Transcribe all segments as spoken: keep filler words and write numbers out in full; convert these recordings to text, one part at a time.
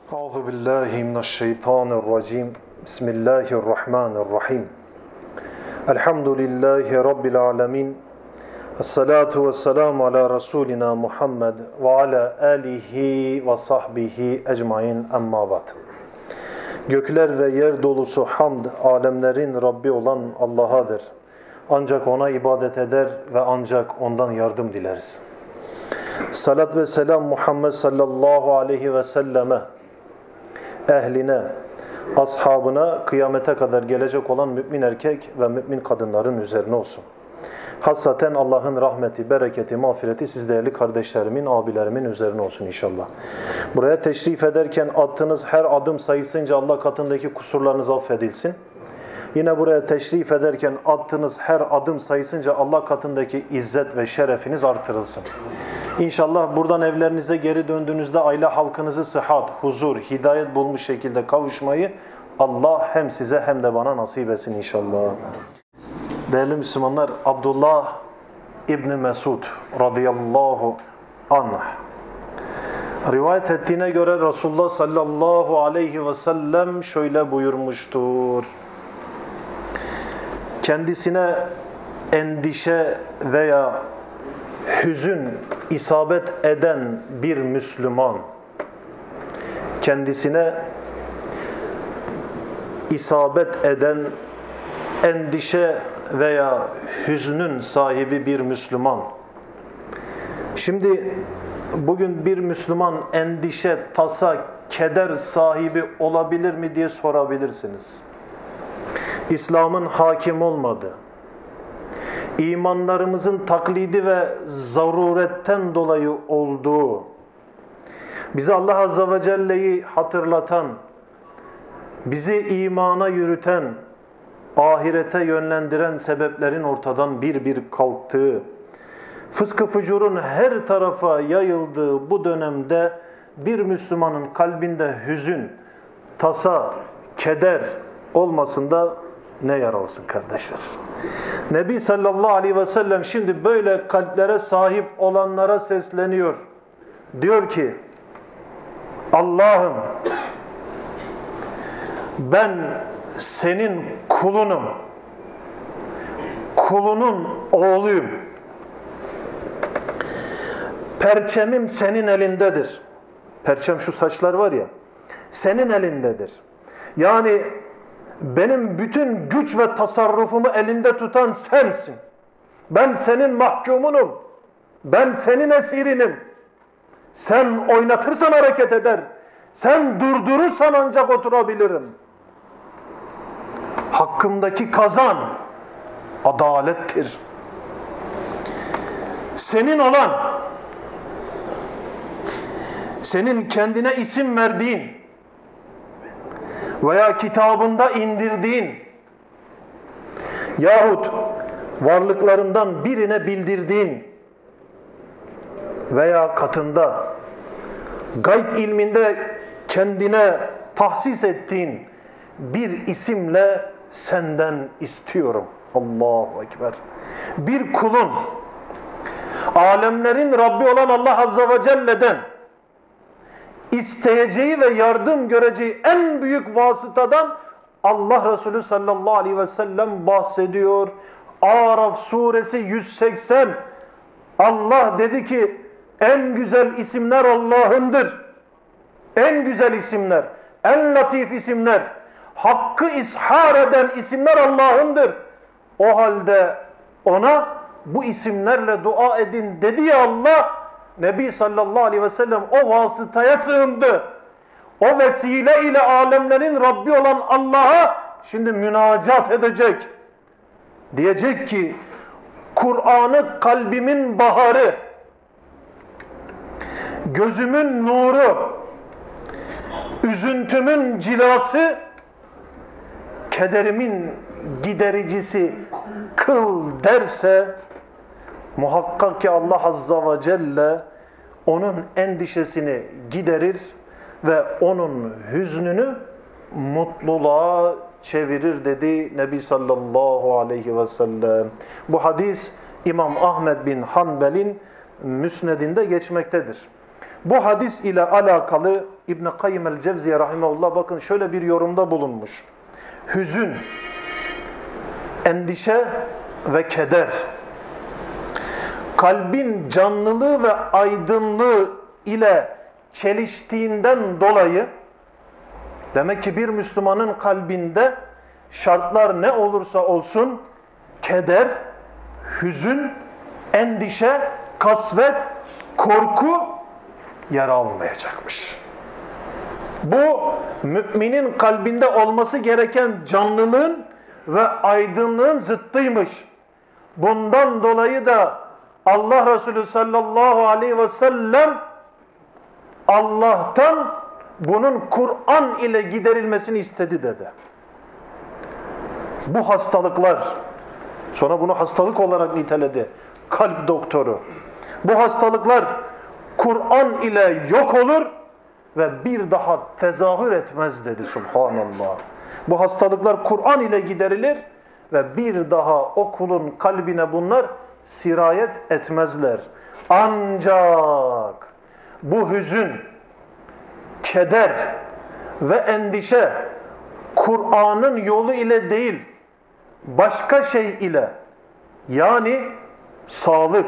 Euzu billahi mineşşeytanirracim. Bismillahirrahmanirrahim. Elhamdülillahi rabbil alamin. Essalatu vesselamu ala rasulina Muhammed ve ala alihi ve sahbihi ecmaîn. Amma ba'd. Gökler ve yer dolusu hamd, alemlerin Rabbi olan Allah'adır. Ancak ona ibadet eder ve ancak ondan yardım dileriz. Salat ve selam Muhammed sallallahu aleyhi ve selleme, ehline, ashabına, kıyamete kadar gelecek olan mümin erkek ve mümin kadınların üzerine olsun. Hassaten Allah'ın rahmeti, bereketi, mağfireti siz değerli kardeşlerimin, abilerimin üzerine olsun inşallah. Buraya teşrif ederken attığınız her adım sayısınca Allah katındaki kusurlarınız affedilsin. Yine buraya teşrif ederken attığınız her adım sayısınca Allah katındaki izzet ve şerefiniz artırılsın. İnşallah buradan evlerinize geri döndüğünüzde aile halkınızı sıhhat, huzur, hidayet bulmuş şekilde kavuşmayı Allah hem size hem de bana nasip etsin inşallah. Değerli Müslümanlar, Abdullah İbni Mesud radıyallahu anh rivayet ettiğine göre Resulullah sallallahu aleyhi ve sellem şöyle buyurmuştur. Kendisine endişe veya hüzün isabet eden bir Müslüman, kendisine isabet eden endişe veya hüznün sahibi bir Müslüman. Şimdi bugün bir Müslüman endişe, tasa, keder sahibi olabilir mi diye sorabilirsiniz. İslam'ın hakim olmadığı, İmanlarımızın taklidi ve zaruretten dolayı olduğu, bize Allah Azze ve Celle'yi hatırlatan, bizi imana yürüten, ahirete yönlendiren sebeplerin ortadan bir bir kalktığı, fıskı fücurun her tarafa yayıldığı bu dönemde bir Müslümanın kalbinde hüzün, tasa, keder olmasında ne yer alsın kardeşler? Nebi sallallahu aleyhi ve sellem şimdi böyle kalplere sahip olanlara sesleniyor. Diyor ki, Allah'ım ben senin kulunum, kulunun oğluyum. Perçemim senin elindedir. Perçem şu saçlar var ya, senin elindedir. Yani benim bütün güç ve tasarrufumu elinde tutan sensin. Ben senin mahkumunum. Ben senin esirinim. Sen oynatırsan hareket eder. Sen durdurursan ancak oturabilirim. Hakkımdaki kazan adalettir. Senin olan, senin kendine isim verdiğin veya kitabında indirdiğin yahut varlıklarından birine bildirdiğin veya katında gayb ilminde kendine tahsis ettiğin bir isimle senden istiyorum. Allahu Ekber. Bir kulun alemlerin Rabbi olan Allah Azze ve Celle'den isteyeceği ve yardım göreceği en büyük vasıtadan Allah Resulü sallallahu aleyhi ve sellem bahsediyor. Araf suresi yüz seksen. Allah dedi ki en güzel isimler Allah'ındır. En güzel isimler, en latif isimler, hakkı ishar eden isimler Allah'ındır. O halde ona bu isimlerle dua edin dedi ya Allah. Nebi sallallahu aleyhi ve sellem o vasıtaya sığındı. O vesile ile alemlerin Rabbi olan Allah'a şimdi münacat edecek. Diyecek ki Kur'an'ı kalbimin baharı, gözümün nuru, üzüntümün cilası, kederimin gidericisi kıl derse muhakkak ki Allah Azza ve Celle onun endişesini giderir ve onun hüznünü mutluluğa çevirir dedi Nebi sallallahu aleyhi ve sellem. Bu hadis İmam Ahmed bin Hanbel'in müsnedinde geçmektedir. Bu hadis ile alakalı İbn Kayyim el-Cevziye rahimehullah bakın şöyle bir yorumda bulunmuş. Hüzün, endişe ve keder, kalbin canlılığı ve aydınlığı ile çeliştiğinden dolayı, demek ki bir Müslümanın kalbinde şartlar ne olursa olsun keder, hüzün, endişe, kasvet, korku yer almayacakmış. Bu müminin kalbinde olması gereken canlılığın ve aydınlığın zıttıymış. Bundan dolayı da Allah Resulü sallallahu aleyhi ve sellem Allah'tan bunun Kur'an ile giderilmesini istedi dedi. Bu hastalıklar, sonra bunu hastalık olarak niteledi kalp doktoru. Bu hastalıklar Kur'an ile yok olur ve bir daha tezahür etmez dedi, subhanallah. Bu hastalıklar Kur'an ile giderilir ve bir daha o kulun kalbine bunlar sirayet etmezler. Ancak bu hüzün, keder ve endişe Kur'an'ın yolu ile değil, başka şey ile, yani sağlık,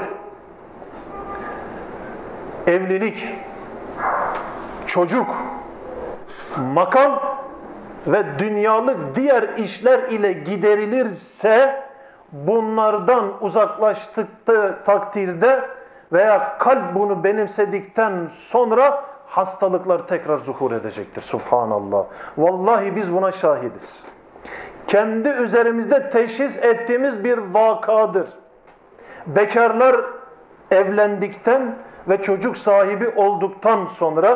evlilik, çocuk, makam ve dünyalık diğer işler ile giderilirse, bunlardan uzaklaştıkta takdirde veya kalp bunu benimsedikten sonra hastalıklar tekrar zuhur edecektir. Subhanallah. Vallahi biz buna şahidiz. Kendi üzerimizde teşhis ettiğimiz bir vakadır. Bekarlar evlendikten ve çocuk sahibi olduktan sonra,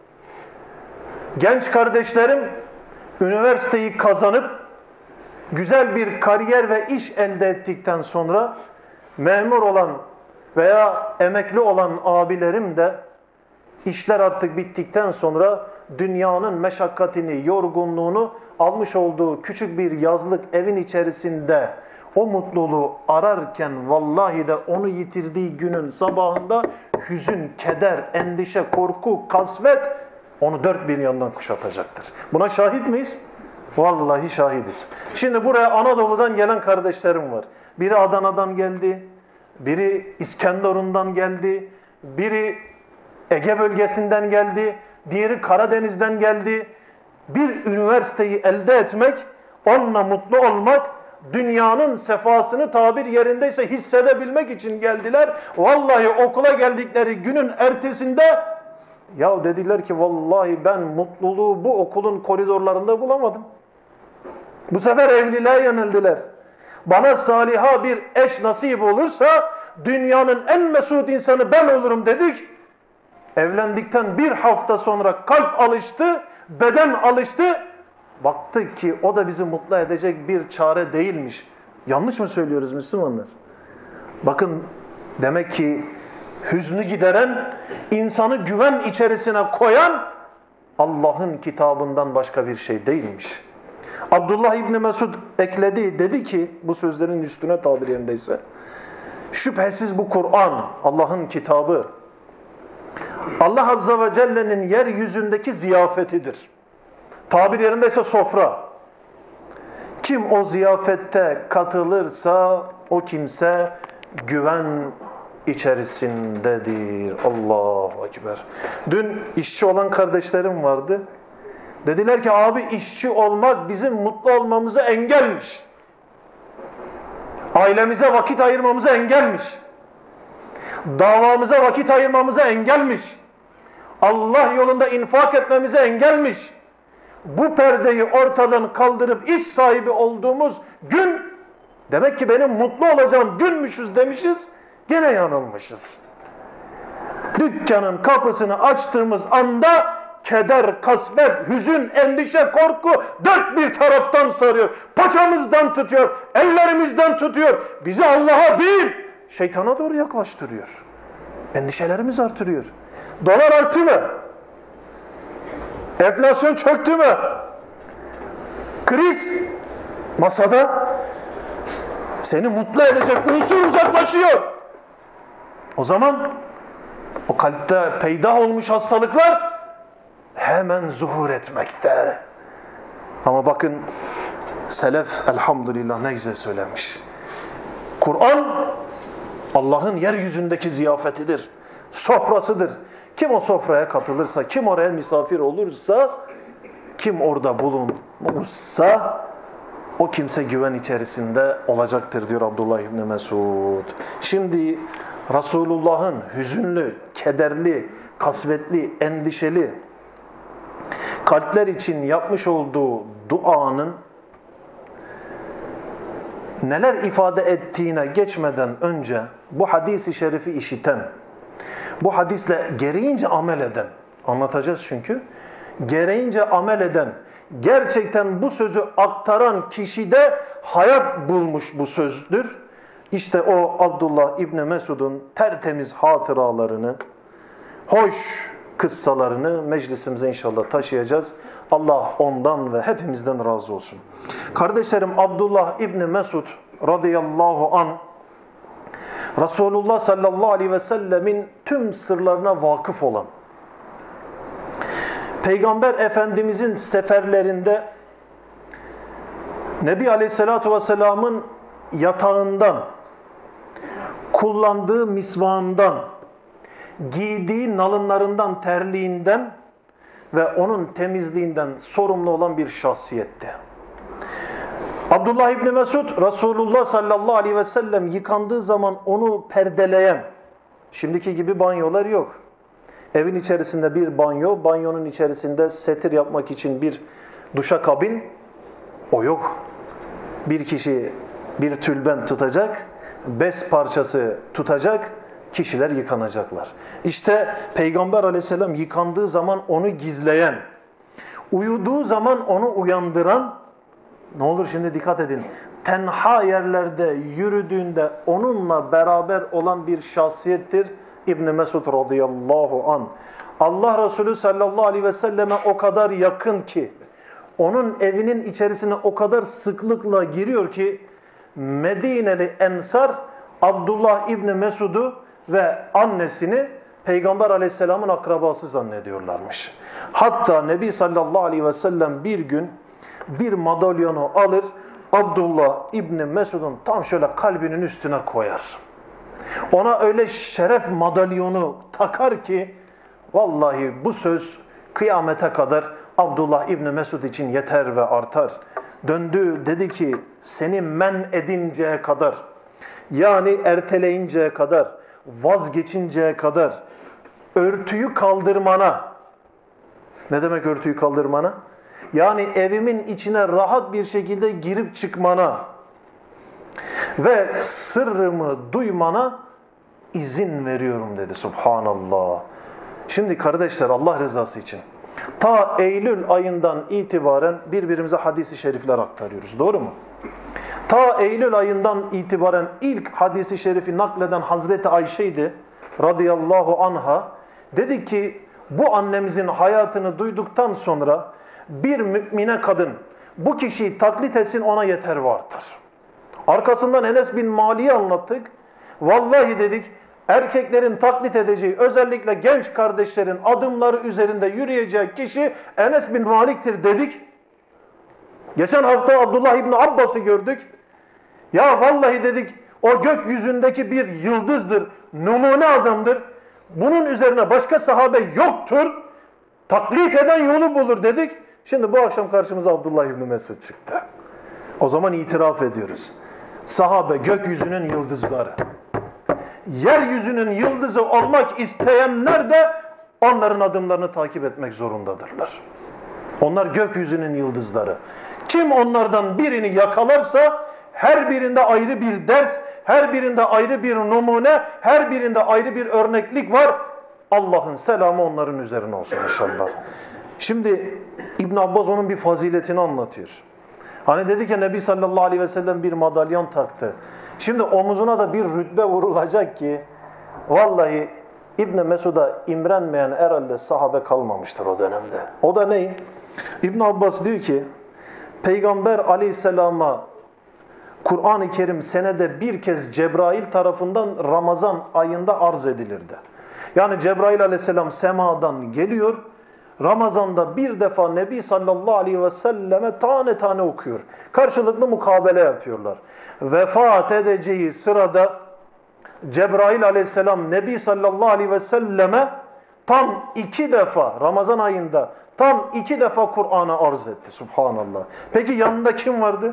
genç kardeşlerim üniversiteyi kazanıp güzel bir kariyer ve iş elde ettikten sonra, memur olan veya emekli olan abilerim de işler artık bittikten sonra dünyanın meşakkatini, yorgunluğunu almış olduğu küçük bir yazlık evin içerisinde o mutluluğu ararken vallahi de onu yitirdiği günün sabahında hüzün, keder, endişe, korku, kasvet onu dört bir yandan kuşatacaktır. Buna şahit miyiz? Vallahi şahidiz. Şimdi buraya Anadolu'dan gelen kardeşlerim var. Biri Adana'dan geldi, biri İskenderun'dan geldi, biri Ege bölgesinden geldi, diğeri Karadeniz'den geldi. Bir üniversiteyi elde etmek, onunla mutlu olmak, dünyanın sefasını tabir yerindeyse hissedebilmek için geldiler. Vallahi okula geldikleri günün ertesinde ya dediler ki vallahi ben mutluluğu bu okulun koridorlarında bulamadım. Bu sefer evliliğe yöneldiler. Bana saliha bir eş nasip olursa dünyanın en mesut insanı ben olurum dedik. Evlendikten bir hafta sonra kalp alıştı, beden alıştı. Baktık ki o da bizi mutlu edecek bir çare değilmiş. Yanlış mı söylüyoruz Müslümanlar? Bakın demek ki hüznü gideren, insanı güven içerisine koyan Allah'ın kitabından başka bir şey değilmiş. Abdullah İbni Mesud ekledi, dedi ki bu sözlerin üstüne tabir yerindeyse, şüphesiz bu Kur'an, Allah'ın kitabı, Allah Azze ve Celle'nin yeryüzündeki ziyafetidir. Tabir yerindeyse sofra. Kim o ziyafette katılırsa o kimse güven içerisindedir. Allahu Ekber. Dün işçi olan kardeşlerim vardı. Dediler ki abi işçi olmak bizim mutlu olmamıza engelmiş. Ailemize vakit ayırmamıza engelmiş. Davamıza vakit ayırmamıza engelmiş. Allah yolunda infak etmemize engelmiş. Bu perdeyi ortadan kaldırıp iş sahibi olduğumuz gün, demek ki benim mutlu olacağım günmüşüz demişiz, gene yanılmışız. Dükkanın kapısını açtığımız anda keder, kasvet, hüzün, endişe, korku dört bir taraftan sarıyor. Paçamızdan tutuyor, ellerimizden tutuyor. Bizi Allah'a değil, şeytana doğru yaklaştırıyor. Endişelerimiz artırıyor. Dolar arttı mı? Enflasyon çöktü mü? Kriz masada, seni mutlu edecek unsur uzaklaşıyor. O zaman o kalpte peyda olmuş hastalıklar hemen zuhur etmekte. Ama bakın selef elhamdülillah ne güzel söylemiş. Kur'an Allah'ın yeryüzündeki ziyafetidir, sofrasıdır. Kim o sofraya katılırsa, kim oraya misafir olursa, kim orada bulunursa o kimse güven içerisinde olacaktır diyor Abdullah İbni Mesud. Şimdi Resulullah'ın hüzünlü, kederli, kasvetli, endişeli kalpler için yapmış olduğu duanın neler ifade ettiğine geçmeden önce bu hadisi şerifi işiten, bu hadisle gereğince amel eden, anlatacağız çünkü, gereğince amel eden, gerçekten bu sözü aktaran kişide hayat bulmuş bu sözdür. İşte o Abdullah İbni Mesud'un tertemiz hatıralarını, hoş kıssalarını meclisimize inşallah taşıyacağız. Allah ondan ve hepimizden razı olsun. Kardeşlerim, Abdullah İbni Mesud radıyallahu anh Resulullah sallallahu aleyhi ve sellemin tüm sırlarına vakıf olan, Peygamber Efendimizin seferlerinde Nebi Aleyhisselatü Vesselam'ın yatağından, kullandığı misvağından, giydiği nalınlarından, terliğinden ve onun temizliğinden sorumlu olan bir şahsiyetti. Abdullah İbni Mesud, Resulullah sallallahu aleyhi ve sellem yıkandığı zaman onu perdeleyen, şimdiki gibi banyolar yok. Evin içerisinde bir banyo, banyonun içerisinde setir yapmak için bir duşakabin, o yok. Bir kişi bir tülben tutacak, bez parçası tutacak, kişiler yıkanacaklar. İşte Peygamber aleyhisselam yıkandığı zaman onu gizleyen, uyuduğu zaman onu uyandıran, ne olur şimdi dikkat edin, tenha yerlerde yürüdüğünde onunla beraber olan bir şahsiyettir İbn Mesud radıyallahu anh. Allah Resulü sallallahu aleyhi ve selleme o kadar yakın ki, onun evinin içerisine o kadar sıklıkla giriyor ki, Medineli Ensar Abdullah İbni Mesud'u ve annesini Peygamber aleyhisselamın akrabası zannediyorlarmış. Hatta Nebi sallallahu aleyhi ve sellem bir gün bir madalyonu alır, Abdullah İbni Mesud'un tam şöyle kalbinin üstüne koyar. Ona öyle şeref madalyonu takar ki, vallahi bu söz kıyamete kadar Abdullah İbni Mesud için yeter ve artar. Döndü dedi ki, seni men edinceye kadar, yani erteleyinceye kadar, vazgeçinceye kadar, örtüyü kaldırmana, ne demek örtüyü kaldırmana? Yani evimin içine rahat bir şekilde girip çıkmana ve sırrımı duymana izin veriyorum dedi. Subhanallah. Şimdi kardeşler, Allah rızası için ta Eylül ayından itibaren birbirimize hadis-i şerifler aktarıyoruz. Doğru mu? Ta Eylül ayından itibaren ilk hadis-i şerifi nakleden Hazreti Ayşe'ydi radıyallahu anha. Dedi ki, bu annemizin hayatını duyduktan sonra bir mümine kadın bu kişiyi taklit etsin, ona yeter ve artar. Arkasından Enes bin Malik'i anlattık. Vallahi dedik, erkeklerin taklit edeceği, özellikle genç kardeşlerin adımları üzerinde yürüyecek kişi Enes bin Malik'tir dedik. Geçen hafta Abdullah İbni Abbas'ı gördük. Ya vallahi dedik, o gökyüzündeki bir yıldızdır, numune adamdır. Bunun üzerine başka sahabe yoktur. Taklit eden yolu bulur dedik. Şimdi bu akşam karşımıza Abdullah İbni Mesud çıktı. O zaman itiraf ediyoruz. Sahabe gökyüzünün yıldızları. Yeryüzünün yıldızı olmak isteyenler de onların adımlarını takip etmek zorundadırlar. Onlar gökyüzünün yıldızları. Kim onlardan birini yakalarsa her birinde ayrı bir ders, her birinde ayrı bir numune, her birinde ayrı bir örneklik var. Allah'ın selamı onların üzerine olsun inşallah. Şimdi İbn Abbas onun bir faziletini anlatıyor. Hani dedi ki Nebi sallallahu aleyhi ve sellem bir madalyon taktı. Şimdi omuzuna da bir rütbe vurulacak ki vallahi İbn Mesud'a imrenmeyen herhalde sahabe kalmamıştır o dönemde. O da ne? İbn Abbas diyor ki Peygamber aleyhisselama Kur'an-ı Kerim senede bir kez Cebrail tarafından Ramazan ayında arz edilirdi. Yani Cebrail aleyhisselam semadan geliyor, Ramazan'da bir defa Nebi sallallahu aleyhi ve selleme tane tane okuyor. Karşılıklı mukabele yapıyorlar. Vefat edeceği sırada Cebrail aleyhisselam Nebi sallallahu aleyhi ve selleme tam iki defa Ramazan ayında tam iki defa Kur'an'a arz etti. Subhanallah. Peki yanında kim vardı?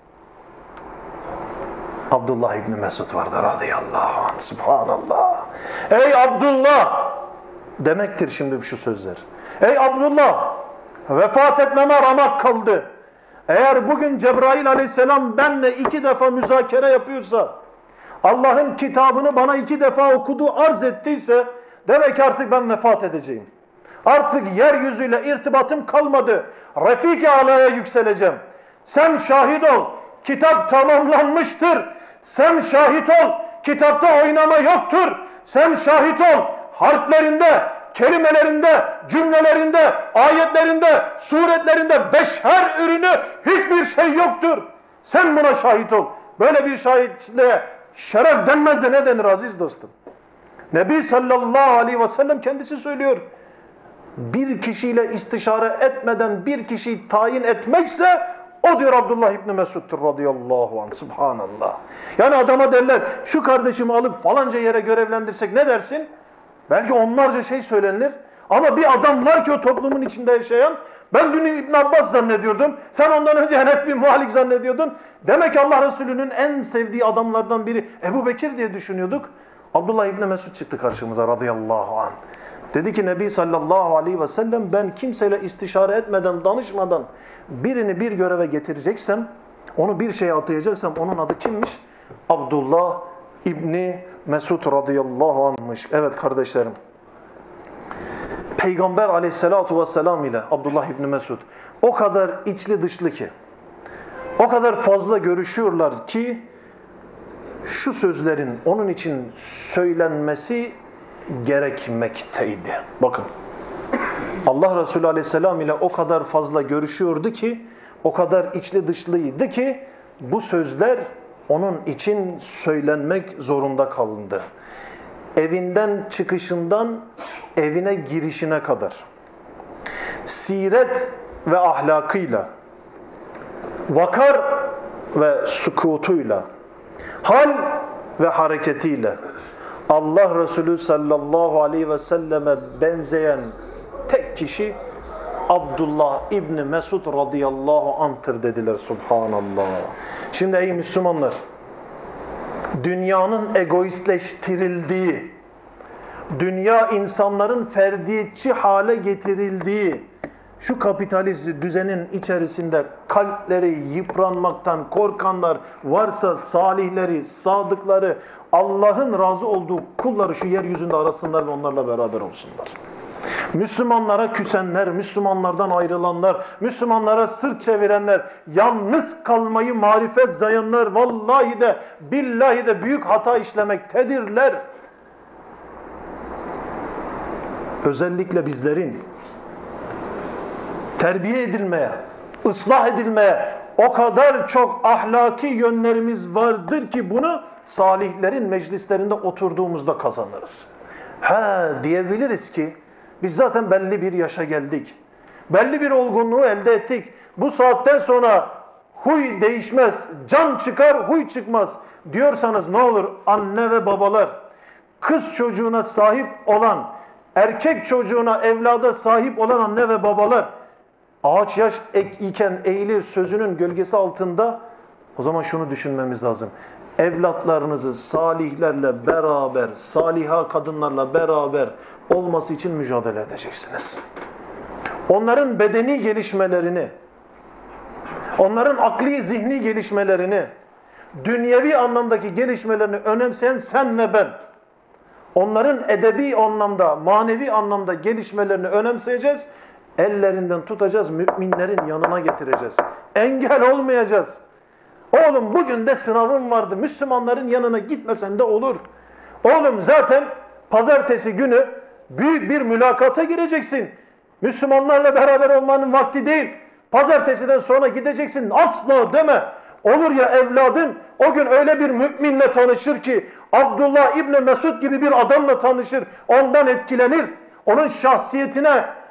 Abdullah İbni Mesud vardı radıyallahu anh. Subhanallah. Ey Abdullah demektir şimdi şu sözler. Ey Abdullah, vefat etmeme ramak kaldı. Eğer bugün Cebrail aleyhisselam benle iki defa müzakere yapıyorsa, Allah'ın kitabını bana iki defa okudu, arz ettiyse, demek ki artık ben vefat edeceğim. Artık yeryüzüyle irtibatım kalmadı. Refik-i alaya yükseleceğim. Sen şahit ol. Kitap tamamlanmıştır. Sen şahit ol. Kitapta oynama yoktur. Sen şahit ol. Harflerinde, kelimelerinde, cümlelerinde, ayetlerinde, suretlerinde beşer ürünü hiçbir şey yoktur. Sen buna şahit ol. Böyle bir şahitliğe şeref denmez de ne denir aziz dostum? Nebi sallallahu aleyhi ve sellem kendisi söylüyor. Bir kişiyle istişare etmeden bir kişiyi tayin etmekse o diyor Abdullah İbni Mesud'dur radıyallahu anh. Subhanallah. Yani adama derler şu kardeşimi alıp falanca yere görevlendirsek ne dersin? Belki onlarca şey söylenir. Ama bir adam var ki o toplumun içinde yaşayan. Ben dün İbn Abbas zannediyordum. Sen ondan önce Enes bin Malik zannediyordun. Demek ki Allah Resulü'nün en sevdiği adamlardan biri Ebu Bekir diye düşünüyorduk. Abdullah İbni Mesud çıktı karşımıza radıyallahu anh. Dedi ki Nebi sallallahu aleyhi ve sellem ben kimseyle istişare etmeden, danışmadan birini bir göreve getireceksem, onu bir şeye atayacaksam onun adı kimmiş? Abdullah İbni Mesud radıyallahu anh'mış. Evet kardeşlerim. Peygamber aleyhissalatu vesselam ile Abdullah İbni Mesud o kadar içli dışlı ki, o kadar fazla görüşüyorlar ki şu sözlerin onun için söylenmesi gerekmekteydi. Bakın. Allah Resulü aleyhisselam ile o kadar fazla görüşüyordu ki, o kadar içli dışlıydı ki bu sözler onun için söylenmek zorunda kalındı. Evinden çıkışından evine girişine kadar siret ve ahlakıyla, vakar ve sükutuyla, hal ve hareketiyle Allah Resulü sallallahu aleyhi ve selleme benzeyen tek kişi Abdullah İbni Mesud radıyallahu anh'tır dediler. Subhanallah. Şimdi ey Müslümanlar, dünyanın egoistleştirildiği, dünya insanların ferdiyetçi hale getirildiği şu kapitalist düzenin içerisinde kalpleri yıpranmaktan korkanlar varsa salihleri, sadıkları, Allah'ın razı olduğu kulları şu yeryüzünde arasınlar ve onlarla beraber olsunlar. Müslümanlara küsenler, Müslümanlardan ayrılanlar, Müslümanlara sırt çevirenler, yalnız kalmayı marifet sayanlar vallahi de billahi de büyük hata işlemektedirler. Özellikle bizlerin terbiye edilmeye, ıslah edilmeye o kadar çok ahlaki yönlerimiz vardır ki bunu salihlerin meclislerinde oturduğumuzda kazanırız. Ha diyebiliriz ki biz zaten belli bir yaşa geldik. Belli bir olgunluğu elde ettik. Bu saatten sonra huy değişmez, can çıkar, huy çıkmaz diyorsanız ne olur anne ve babalar, kız çocuğuna sahip olan, erkek çocuğuna, evlada sahip olan anne ve babalar, ağaç yaş ek iken eğilir sözünün gölgesi altında, o zaman şunu düşünmemiz lazım. Evlatlarınızı salihlerle beraber, saliha kadınlarla beraber olması için mücadele edeceksiniz. Onların bedeni gelişmelerini, onların akli zihni gelişmelerini, dünyevi anlamdaki gelişmelerini önemseyen sen ve ben, onların edebi anlamda, manevi anlamda gelişmelerini önemseyeceğiz, ellerinden tutacağız, müminlerin yanına getireceğiz. Engel olmayacağız. Oğlum bugün de sınavım vardı, Müslümanların yanına gitmesen de olur. Oğlum zaten pazartesi günü büyük bir mülakata gireceksin. Müslümanlarla beraber olmanın vakti değil. Pazartesiden sonra gideceksin. Asla deme. Olur ya evladın o gün öyle bir müminle tanışır ki Abdullah İbni Mesud gibi bir adamla tanışır. Ondan etkilenir. Onun şahsiyetine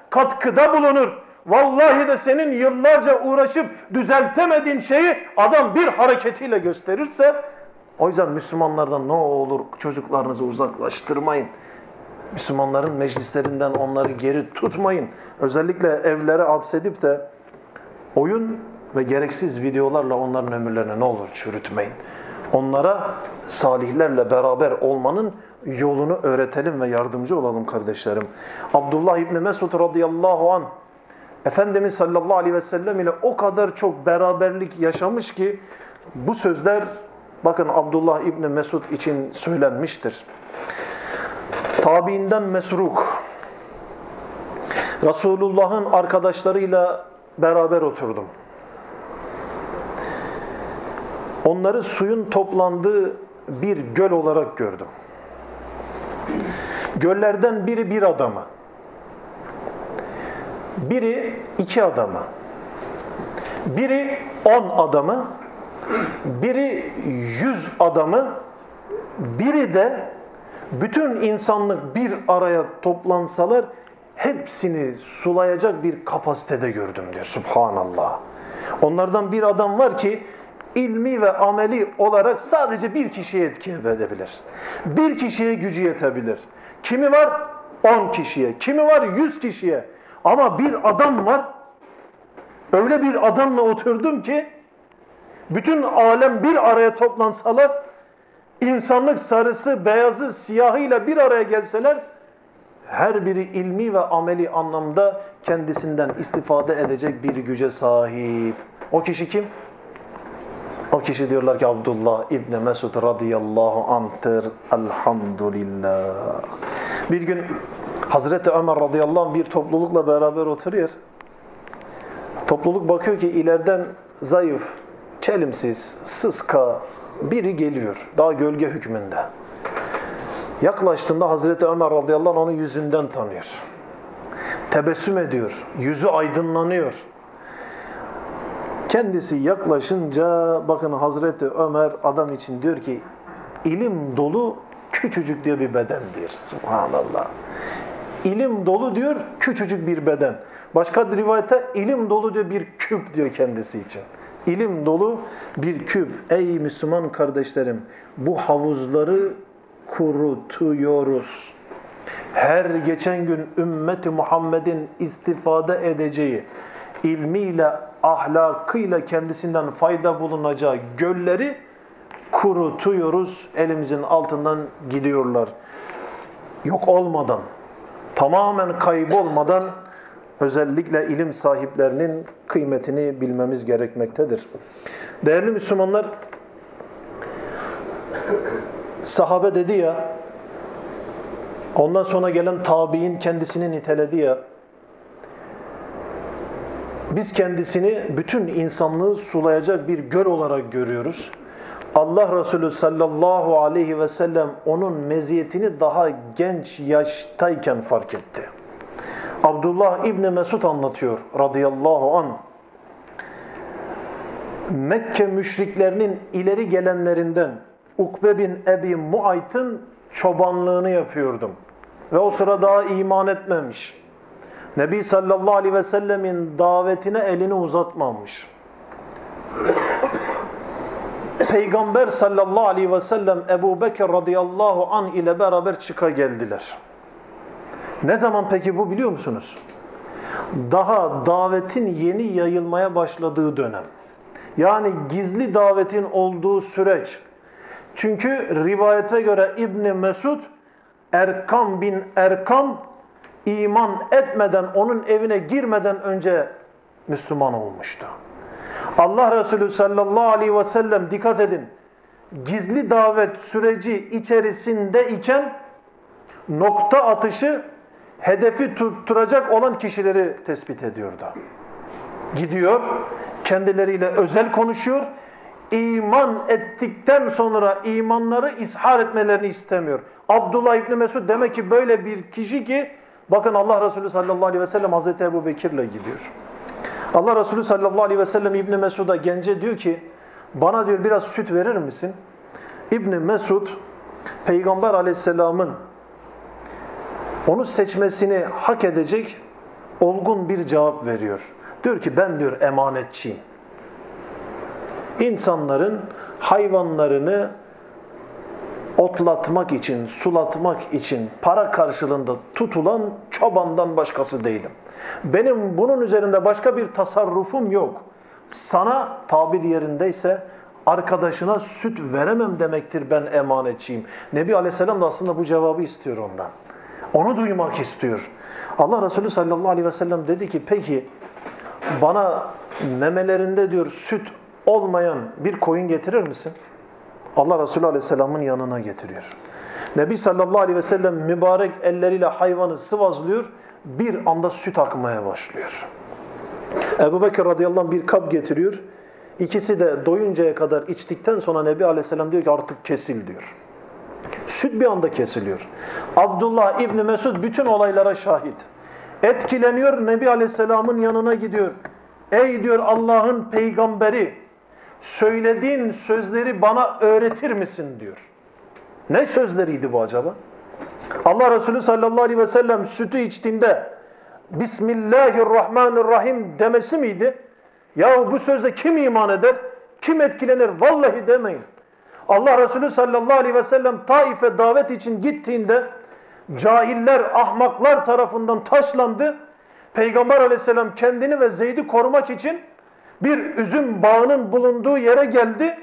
katkıda bulunur. Vallahi de senin yıllarca uğraşıp düzeltemediğin şeyi adam bir hareketiyle gösterirse, o yüzden Müslümanlardan ne olur çocuklarınızı uzaklaştırmayın. Müslümanların meclislerinden onları geri tutmayın. Özellikle evlere hapsedip de oyun ve gereksiz videolarla onların ömürlerini ne olur çürütmeyin. Onlara salihlerle beraber olmanın yolunu öğretelim ve yardımcı olalım kardeşlerim. Abdullah İbni Mesud radıyallahu anh Efendimiz sallallahu aleyhi ve sellem ile o kadar çok beraberlik yaşamış ki bu sözler bakın Abdullah İbni Mesud için söylenmiştir. Tabiinden Mesruk, Resulullah'ın arkadaşlarıyla beraber oturdum. Onları suyun toplandığı bir göl olarak gördüm. Göllerden biri bir adama, biri iki adama, biri on adamı, biri yüz adamı, biri de bütün insanlık bir araya toplansalar hepsini sulayacak bir kapasitede gördüm diyor. Subhanallah. Onlardan bir adam var ki ilmi ve ameli olarak sadece bir kişiye etki edebilir. Bir kişiye gücü yetebilir. Kimi var? On kişiye. Kimi var? Yüz kişiye. Ama bir adam var. Öyle bir adamla oturdum ki bütün alem bir araya toplansalar, insanlık sarısı, beyazı, siyahıyla bir araya gelseler, her biri ilmi ve ameli anlamda kendisinden istifade edecek bir güce sahip. O kişi kim? O kişi diyorlar ki Abdullah İbni Mesud radıyallahu anh'tır. Elhamdülillah. Bir gün Hazreti Ömer radıyallahu anh bir toplulukla beraber oturuyor. Topluluk bakıyor ki ileriden zayıf, çelimsiz, sıska biri geliyor. Daha gölge hükmünde. Yaklaştığında Hazreti Ömer radıyallahu anh onu yüzünden tanıyor. Tebessüm ediyor. Yüzü aydınlanıyor. Kendisi yaklaşınca bakın Hazreti Ömer adam için diyor ki ilim dolu küçücük diyor bir beden diyor. Subhanallah. İlim dolu diyor küçücük bir beden. Başka bir rivayette ilim dolu diyor bir küp diyor kendisi için. İlim dolu bir küp. Ey Müslüman kardeşlerim, bu havuzları kurutuyoruz. Her geçen gün ümmeti Muhammed'in istifade edeceği, ilmiyle, ahlakıyla kendisinden fayda bulunacağı gölleri kurutuyoruz. Elimizin altından gidiyorlar. Yok olmadan, tamamen kaybolmadan özellikle ilim sahiplerinin kıymetini bilmemiz gerekmektedir. Değerli Müslümanlar, sahabe dedi ya, ondan sonra gelen tabiin kendisini niteledi ya, biz kendisini bütün insanlığı sulayacak bir göl olarak görüyoruz. Allah Resulü sallallahu aleyhi ve sellem onun meziyetini daha genç yaştayken fark etti. Abdullah İbni Mesud anlatıyor radıyallahu anh. Mekke müşriklerinin ileri gelenlerinden Ukbe bin Ebi Muayt'ın çobanlığını yapıyordum. Ve o sıra daha iman etmemiş. Nebi sallallahu aleyhi ve sellemin davetine elini uzatmamış. Peygamber sallallahu aleyhi ve sellem Ebu Bekir radıyallahu anh ile beraber çıka geldiler. Ne zaman peki bu biliyor musunuz? Daha davetin yeni yayılmaya başladığı dönem. Yani gizli davetin olduğu süreç. Çünkü rivayete göre İbni Mesud, Erkam bin Erkam iman etmeden, onun evine girmeden önce Müslüman olmuştu. Allah Resulü sallallahu aleyhi ve sellem dikkat edin, gizli davet süreci içerisindeyken nokta atışı hedefi tutturacak olan kişileri tespit ediyordu. Gidiyor, kendileriyle özel konuşuyor. İman ettikten sonra imanları ishar etmelerini istemiyor. Abdullah İbni Mesud demek ki böyle bir kişi ki, bakın Allah Resulü sallallahu aleyhi ve sellem Hazreti Ebu Bekir'le gidiyor. Allah Resulü sallallahu aleyhi ve sellem İbni Mesud'a, gence diyor ki, bana diyor biraz süt verir misin? İbni Mesud, Peygamber aleyhisselamın onu seçmesini hak edecek olgun bir cevap veriyor. Diyor ki ben diyor emanetçiyim. İnsanların hayvanlarını otlatmak için, sulatmak için para karşılığında tutulan çobandan başkası değilim. Benim bunun üzerinde başka bir tasarrufum yok. Sana tabir yerindeyse arkadaşına süt veremem demektir ben emanetçiyim. Nebi Aleyhisselam da aslında bu cevabı istiyor ondan. Onu duymak istiyor. Allah Resulü sallallahu aleyhi ve sellem dedi ki peki bana memelerinde diyor süt olmayan bir koyun getirir misin? Allah Resulü Aleyhisselam'ın yanına getiriyor. Nebi sallallahu aleyhi ve sellem mübarek elleriyle hayvanı sıvazlıyor. Bir anda süt akmaya başlıyor. Ebu Bekir radıyallahu anh bir kap getiriyor. İkisi de doyuncaya kadar içtikten sonra Nebi Aleyhisselam diyor ki artık kesil diyor. Süt bir anda kesiliyor. Abdullah İbni Mesud bütün olaylara şahit. Etkileniyor, Nebi Aleyhisselam'ın yanına gidiyor. Ey diyor Allah'ın peygamberi, söylediğin sözleri bana öğretir misin diyor. Ne sözleriydi bu acaba? Allah Resulü sallallahu aleyhi ve sellem sütü içtiğinde Bismillahirrahmanirrahim demesi miydi? Yahu bu sözle kim iman eder? Kim etkilenir? Vallahi demeyin. Allah Resulü sallallahu aleyhi ve sellem Taif'e davet için gittiğinde cahiller, ahmaklar tarafından taşlandı. Peygamber aleyhisselam kendini ve Zeyd'i korumak için bir üzüm bağının bulunduğu yere geldi.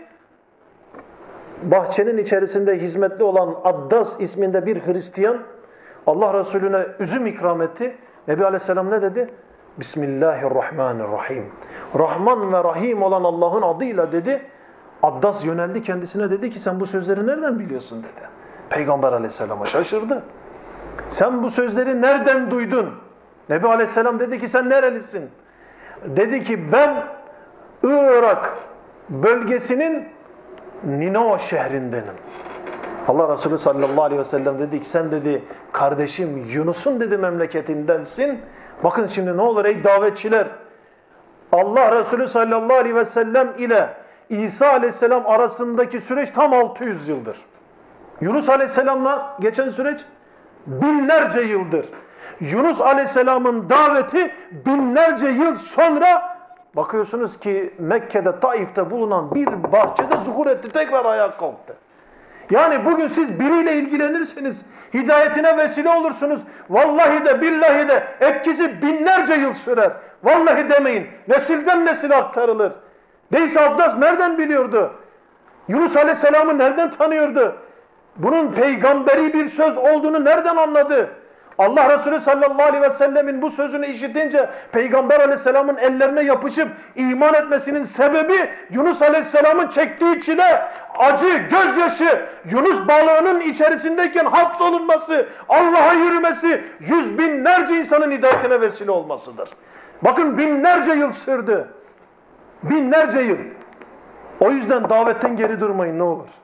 Bahçenin içerisinde hizmetli olan Addas isminde bir Hristiyan Allah Resulüne üzüm ikram etti. Nebi Aleyhisselam ne dedi? Bismillahirrahmanirrahim. Rahman ve Rahim olan Allah'ın adıyla dedi. Addas yöneldi kendisine dedi ki sen bu sözleri nereden biliyorsun dedi. Peygamber Aleyhisselam'a şaşırdı. Sen bu sözleri nereden duydun? Nebi Aleyhisselam dedi ki sen nerelisin? Dedi ki ben Irak bölgesinin Ninova şehrindenim. Allah Resulü sallallahu aleyhi ve sellem dedi ki sen dedi kardeşim Yunus'un dedi memleketindensin. Bakın şimdi ne olur ey davetçiler. Allah Resulü sallallahu aleyhi ve sellem ile İsa aleyhisselam arasındaki süreç tam altı yüz yıldır. Yunus aleyhisselamla geçen süreç binlerce yıldır. Yunus aleyhisselamın daveti binlerce yıl sonra bakıyorsunuz ki Mekke'de, Taif'te bulunan bir bahçede zuhur etti, tekrar ayağa kalktı. Yani bugün siz biriyle ilgilenirseniz, hidayetine vesile olursunuz. Vallahi de billahi de etkisi binlerce yıl sürer. Vallahi demeyin. Nesilden nesile aktarılır. Değilse Abdas nereden biliyordu? Yunus Aleyhisselam'ı nereden tanıyordu? Bunun peygamberi bir söz olduğunu nereden anladı? Allah Resulü sallallahu aleyhi ve sellemin bu sözünü işitince Peygamber Aleyhisselam'ın ellerine yapışıp iman etmesinin sebebi Yunus Aleyhisselam'ın çektiği çile, acı, gözyaşı, Yunus balığının içerisindeyken hapsolunması, Allah'a yürümesi, yüz binlerce insanın hidayetine vesile olmasıdır. Bakın binlerce yıl sürdü. Binlerce yıl. O yüzden davetten geri durmayın ne olur.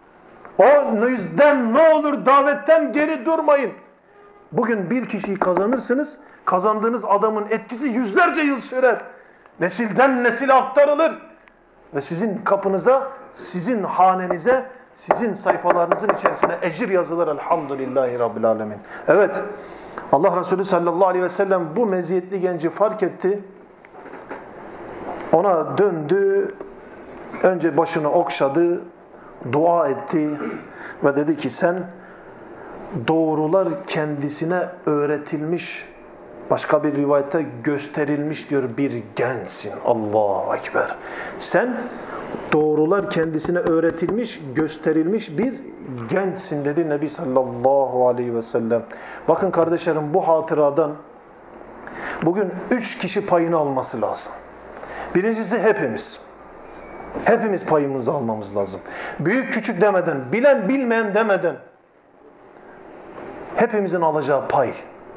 O yüzden ne olur davetten geri durmayın. Bugün bir kişiyi kazanırsınız, kazandığınız adamın etkisi yüzlerce yıl sürer. Nesilden nesile aktarılır. Ve sizin kapınıza, sizin hanenize, sizin sayfalarınızın içerisine ecir yazılır. Elhamdülillahi Rabbil Alemin. Evet, Allah Resulü sallallahu aleyhi ve sellem bu meziyetli genci fark etti. Ona döndü, önce başını okşadı, dua etti ve dedi ki sen doğrular kendisine öğretilmiş, başka bir rivayette gösterilmiş diyor bir gençsin. Allahu Ekber. Sen doğrular kendisine öğretilmiş, gösterilmiş bir gençsin dedi Nebi sallallahu aleyhi ve sellem. Bakın kardeşlerim bu hatıradan bugün üç kişi payını alması lazım. Birincisi hepimiz. Hepimiz payımızı almamız lazım. Büyük küçük demeden, bilen bilmeyen demeden hepimizin alacağı pay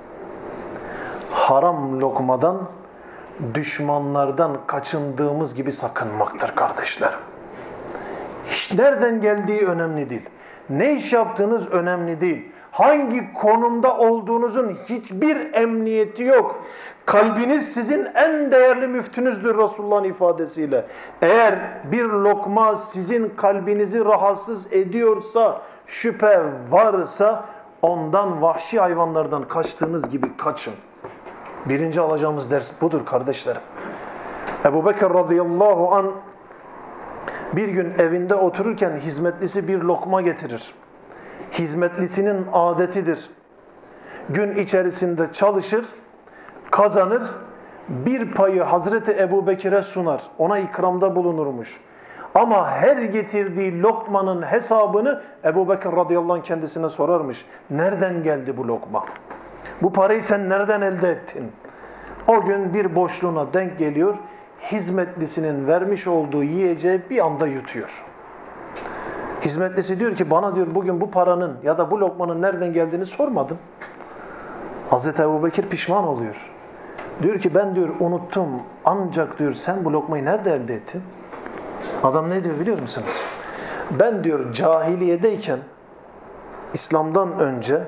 haram lokmadan, düşmanlardan kaçındığımız gibi sakınmaktır kardeşlerim. Hiç nereden geldiği önemli değil. Ne iş yaptığınız önemli değil. Hangi konumda olduğunuzun hiçbir emniyeti yok. Kalbiniz sizin en değerli müftünüzdür Resulullah'ın ifadesiyle. Eğer bir lokma sizin kalbinizi rahatsız ediyorsa, şüphe varsa ondan vahşi hayvanlardan kaçtığınız gibi kaçın. Birinci alacağımız ders budur kardeşlerim. Ebu Bekir radıyallahu an bir gün evinde otururken hizmetlisi bir lokma getirir. Hizmetlisinin adetidir. Gün içerisinde çalışır, kazanır, bir payı Hazreti Ebu Bekir'e sunar. Ona ikramda bulunurmuş. Ama her getirdiği lokmanın hesabını Ebu Bekir radıyallahu anh kendisine sorarmış. Nereden geldi bu lokma? Bu parayı sen nereden elde ettin? O gün bir boşluğuna denk geliyor. Hizmetlisinin vermiş olduğu yiyeceği bir anda yutuyor. Hizmetlisi diyor ki bana diyor bugün bu paranın ya da bu lokmanın nereden geldiğini sormadın. Hazreti Ebu Bekir pişman oluyor. Diyor ki ben diyor unuttum ancak diyor sen bu lokmayı nerede elde ettin? Adam ne diyor biliyor musunuz? Ben diyor cahiliyedeyken İslam'dan önce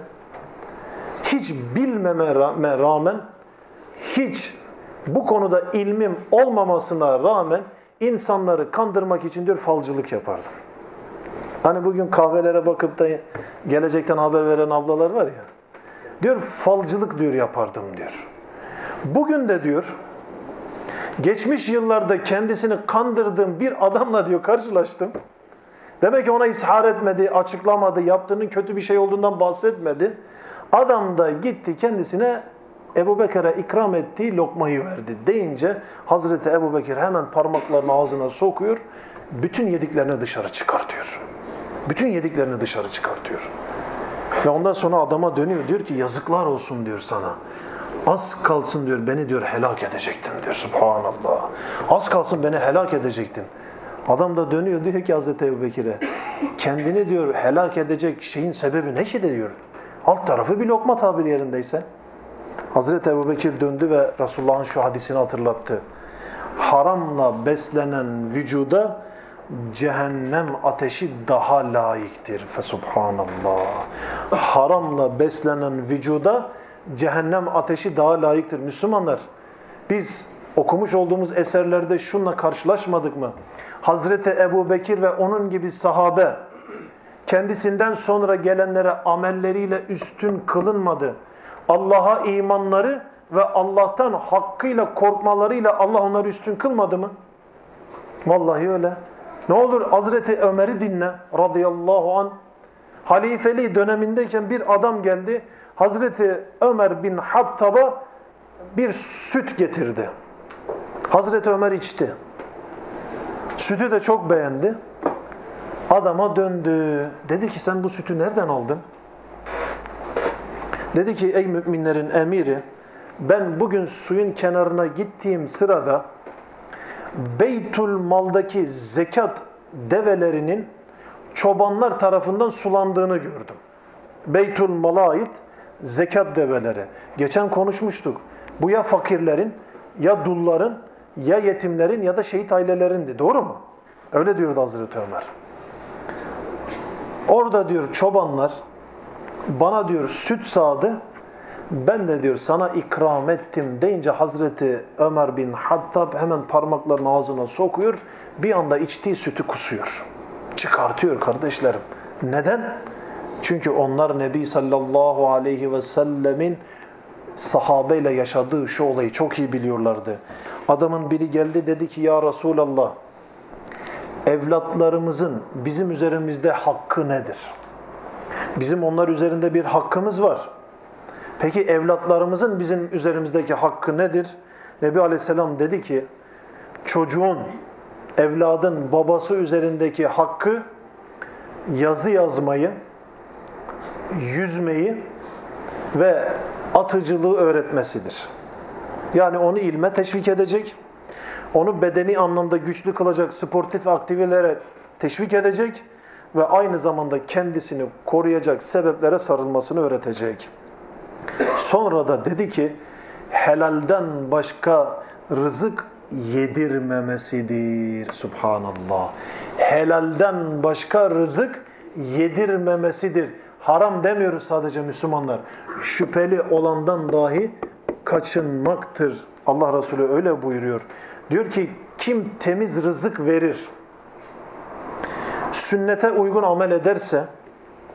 hiç bilmeme rağmen hiç bu konuda ilmim olmamasına rağmen insanları kandırmak için diyor falcılık yapardım. Hani bugün kahvelere bakıp da gelecekten haber veren ablalar var ya. Diyor falcılık diyor yapardım diyor. Bugün de diyor geçmiş yıllarda kendisini kandırdığım bir adamla diyor karşılaştım. Demek ki ona ishar etmedi, açıklamadı, yaptığının kötü bir şey olduğundan bahsetmedi. Adam da gitti kendisine Ebu Bekir'e ikram ettiği lokmayı verdi deyince Hazreti Ebu Bekir hemen parmaklarını ağzına sokuyor, bütün yediklerini dışarı çıkartıyor. Bütün yediklerini dışarı çıkartıyor. Ve ondan sonra adama dönüyor diyor ki yazıklar olsun diyor sana. Az kalsın diyor beni diyor helak edecektin diyor. Subhanallah. Az kalsın beni helak edecektin. Adam da dönüyor diyor ki Hazreti Ebu Bekir'e kendini diyor helak edecek şeyin sebebi ne ki de diyor. Alt tarafı bir lokma tabiri yerindeyse. Hazreti Ebu Bekir döndü ve Resulullah'ın şu hadisini hatırlattı. Haramla beslenen vücuda cehennem ateşi daha layıktır. Fesubhanallah. Haramla beslenen vücuda cehennem ateşi daha layıktır. Müslümanlar, biz okumuş olduğumuz eserlerde şunla karşılaşmadık mı? Hazreti Ebu Bekir ve onun gibi sahabe kendisinden sonra gelenlere amelleriyle üstün kılınmadı. Allah'a imanları ve Allah'tan hakkıyla korkmalarıyla Allah onları üstün kılmadı mı? Vallahi öyle. Ne olur Hazreti Ömer'i dinle radıyallahu anh. Halifeliği dönemindeyken bir adam geldi. Hazreti Ömer bin Hattab'a bir süt getirdi. Hazreti Ömer içti. Sütü de çok beğendi. Adama döndü. Dedi ki sen bu sütü nereden aldın? Dedi ki ey müminlerin emiri, ben bugün suyun kenarına gittiğim sırada Beytül Mal'daki zekat develerinin çobanlar tarafından sulandığını gördüm. Beytül Mal'a ait zekat develeri. Geçen konuşmuştuk. Bu ya fakirlerin, ya dulların, ya yetimlerin ya da şehit ailelerindi. Doğru mu? Öyle diyordu Hazreti Ömer. Orada diyor çobanlar bana diyor süt sağdı. Ben de diyor sana ikram ettim deyince Hazreti Ömer bin Hattab hemen parmaklarını ağzına sokuyor. Bir anda içtiği sütü kusuyor. Çıkartıyor kardeşlerim. Neden? Çünkü onlar Nebi sallallahu aleyhi ve sellemin sahabeyle yaşadığı şu olayı çok iyi biliyorlardı. Adamın biri geldi dedi ki ya Resulallah, evlatlarımızın bizim üzerimizde hakkı nedir? Bizim onlar üzerinde bir hakkımız var. Peki evlatlarımızın bizim üzerimizdeki hakkı nedir? Nebi Aleyhisselam dedi ki çocuğun, evladın babası üzerindeki hakkı yazı yazmayı, yüzmeyi ve atıcılığı öğretmesidir. Yani onu ilme teşvik edecek, onu bedeni anlamda güçlü kılacak sportif aktivitelere teşvik edecek ve aynı zamanda kendisini koruyacak sebeplere sarılmasını öğretecek. Sonra da dedi ki helalden başka rızık yedirmemesidir. Subhanallah. Helalden başka rızık yedirmemesidir. Haram demiyoruz sadece Müslümanlar. Şüpheli olandan dahi kaçınmaktır. Allah Resulü öyle buyuruyor. Diyor ki kim temiz rızık verir, sünnete uygun amel ederse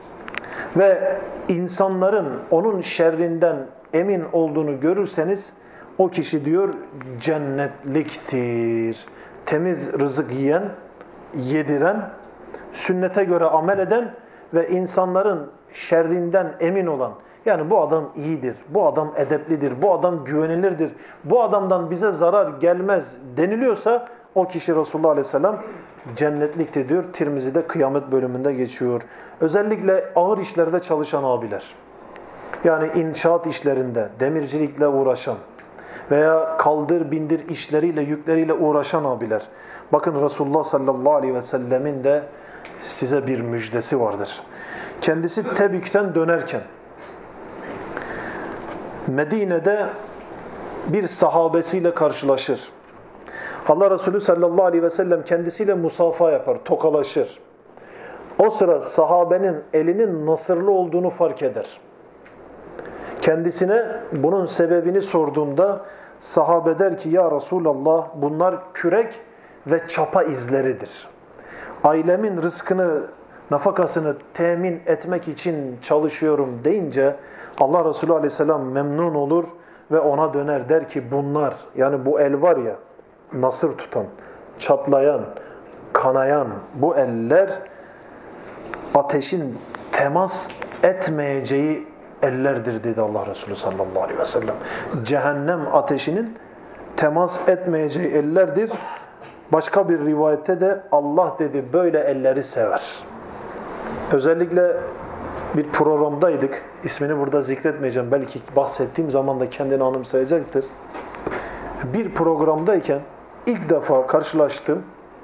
ve insanların onun şerrinden emin olduğunu görürseniz O kişi diyor cennetliktir. Temiz rızık yiyen, yediren, sünnete göre amel eden ve insanların şerrinden emin olan, yani bu adam iyidir, bu adam edeplidir, bu adam güvenilirdir, bu adamdan bize zarar gelmez deniliyorsa o kişi Resulullah Aleyhisselam cennetliktir diyor. Tirmizi'de kıyamet bölümünde geçiyor. Özellikle ağır işlerde çalışan abiler, yani inşaat işlerinde demircilikle uğraşan veya kaldır bindir işleriyle, yükleriyle uğraşan abiler. Bakın Resulullah sallallahu aleyhi ve sellemin de size bir müjdesi vardır. Kendisi Tebük'ten dönerken Medine'de bir sahabesiyle karşılaşır. Allah Resulü sallallahu aleyhi ve sellem kendisiyle musafa yapar, tokalaşır. O sıra sahabenin elinin nasırlı olduğunu fark eder. Kendisine bunun sebebini sorduğunda sahabe der ki ya Resulallah bunlar kürek ve çapa izleridir. Ailemin rızkını, nafakasını temin etmek için çalışıyorum deyince Allah Resulü aleyhisselam memnun olur ve ona döner der ki bunlar, yani bu el var ya, nasır tutan, çatlayan, kanayan bu eller ateşin temas etmeyeceği ellerdir dedi Allah Resulü sallallahu aleyhi ve sellem. Cehennem ateşinin temas etmeyeceği ellerdir. Başka bir rivayette de Allah dedi böyle elleri sever. Özellikle bir programdaydık. İsmini burada zikretmeyeceğim. Belki bahsettiğim zaman da kendini anımsayacaktır. Bir programdayken ilk defa karşılaştığım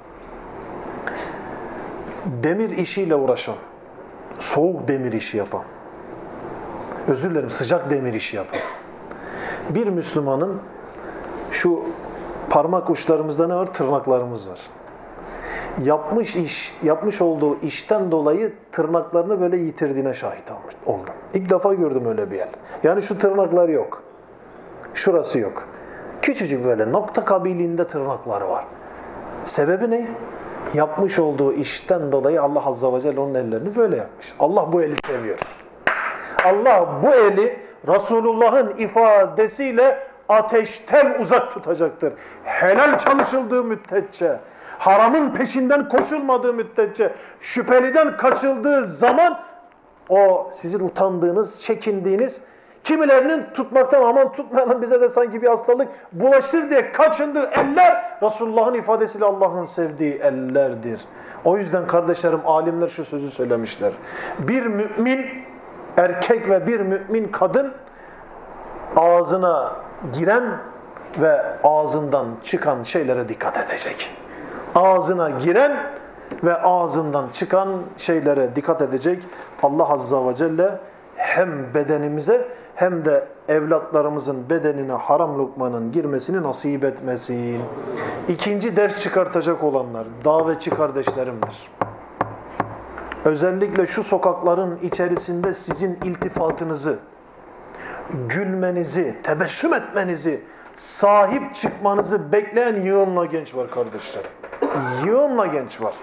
demir işiyle uğraşan, soğuk demir işi yapan, özür dilerim sıcak demir işi yapan bir Müslümanın şu parmak uçlarımızda ne var? Tırnaklarımız var. Yapmış iş, yapmış olduğu işten dolayı tırnaklarını böyle yitirdiğine şahit oldum. İlk defa gördüm öyle bir yer. Yani şu tırnaklar yok. Şurası yok. Küçücük böyle nokta kabiliğinde tırnakları var. Sebebi ne? Yapmış olduğu işten dolayı Allah Azze ve Celle onun ellerini böyle yapmış. Allah bu eli seviyor. Allah bu eli Resulullah'ın ifadesiyle ateşten uzak tutacaktır. Helal çalışıldığı müddetçe, haramın peşinden koşulmadığı müddetçe, şüpheliden kaçıldığı zaman o sizin utandığınız, çekindiğiniz, kimilerinin tutmaktan aman tutmayalım bize de sanki bir hastalık bulaşır diye kaçındığı eller Resulullah'ın ifadesiyle Allah'ın sevdiği ellerdir. O yüzden kardeşlerim, alimler şu sözü söylemişler. Bir mümin erkek ve bir mümin kadın ağzına giren ve ağzından çıkan şeylere dikkat edecek. Ağzına giren ve ağzından çıkan şeylere dikkat edecek. Allah Azza ve Celle hem bedenimize hem de evlatlarımızın bedenine haram lokmanın girmesini nasip etmesin. İkinci ders çıkartacak olanlar davetçi kardeşlerimdir. Özellikle şu sokakların içerisinde sizin iltifatınızı, gülmenizi, tebessüm etmenizi, sahip çıkmanızı bekleyen yığınla genç var kardeşlerim. Yığınla genç var.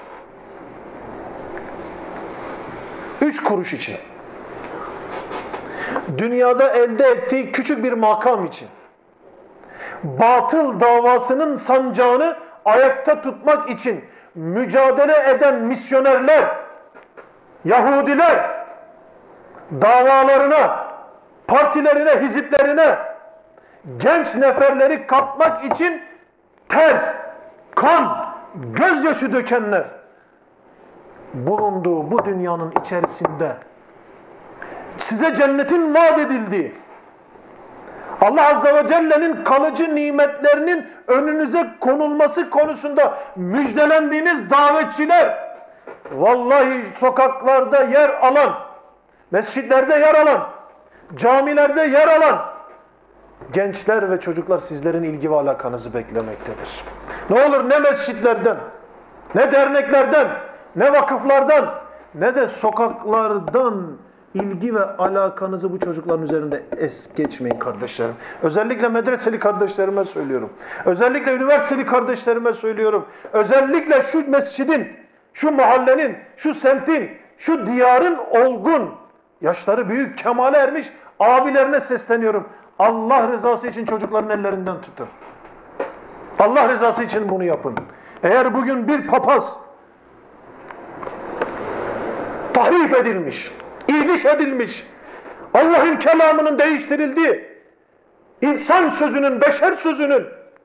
Üç kuruş için. Dünyada elde ettiği küçük bir makam için. Batıl davasının sancağını ayakta tutmak için mücadele eden misyonerler, Yahudiler, davalarına, partilerine, hiziplerine genç neferleri katmak için ter, kan, gözyaşı dökenler bulunduğu bu dünyanın içerisinde size cennetin vaat edildiği, Allah Azze ve Celle'nin kalıcı nimetlerinin önünüze konulması konusunda müjdelendiğiniz davetçiler, vallahi sokaklarda yer alan, mescitlerde yer alan, camilerde yer alan gençler ve çocuklar sizlerin ilgi ve alakanızı beklemektedir. Ne olur ne mescitlerden, ne derneklerden, ne vakıflardan, ne de sokaklardan ilgi ve alakanızı bu çocukların üzerinde es geçmeyin kardeşlerim. Özellikle medreseli kardeşlerime söylüyorum. Özellikle üniversiteli kardeşlerime söylüyorum. Özellikle şu mescidin, şu mahallenin, şu semtin, şu diyarın olgun, yaşları büyük, kemale ermiş abilerine sesleniyorum. Allah rızası için çocukların ellerinden tutun. Allah rızası için bunu yapın. Eğer bugün bir papaz tahrif edilmiş, ihdiş edilmiş, Allah'ın kelamının değiştirildiği, insan sözünün, beşer sözünün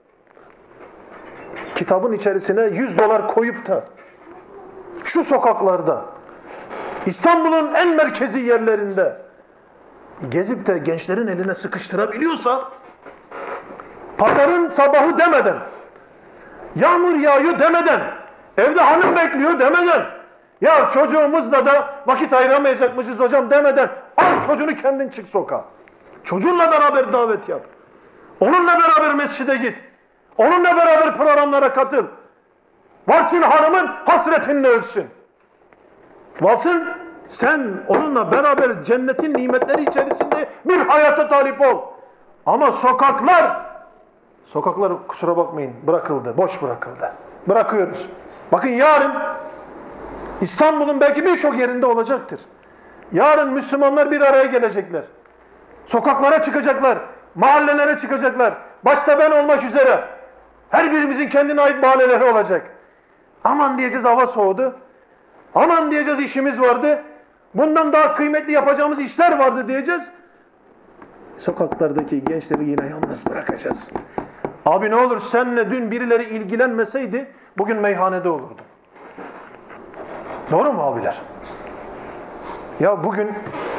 kitabın içerisine yüz dolar koyup da şu sokaklarda, İstanbul'un en merkezi yerlerinde gezip de gençlerin eline sıkıştırabiliyorsa, pazarın sabahı demeden, yağmur yağıyor demeden, evde hanım bekliyor demeden, ya çocuğumuzla da vakit ayıramayacakmışız hocam demeden, al çocuğunu kendin çık sokağa. Çocuğunla beraber davet yap. Onunla beraber mescide git. Onunla beraber programlara katıl. Varsın hanımın hasretinle ölsün. Varsın sen onunla beraber cennetin nimetleri içerisinde bir hayata talip ol. Ama sokaklar, sokaklar kusura bakmayın bırakıldı, boş bırakıldı. Bırakıyoruz. Bakın yarın İstanbul'un belki birçok yerinde olacaktır. Yarın Müslümanlar bir araya gelecekler. Sokaklara çıkacaklar. Mahallelere çıkacaklar. Başta ben olmak üzere. Her birimizin kendine ait mahalleleri olacak. Aman diyeceğiz hava soğudu. Aman diyeceğiz işimiz vardı. Bundan daha kıymetli yapacağımız işler vardı diyeceğiz. Sokaklardaki gençleri yine yalnız bırakacağız. Abi ne olur seninle dün birileri ilgilenmeseydi bugün meyhanede olurdun. Doğru mu abiler? Ya bugün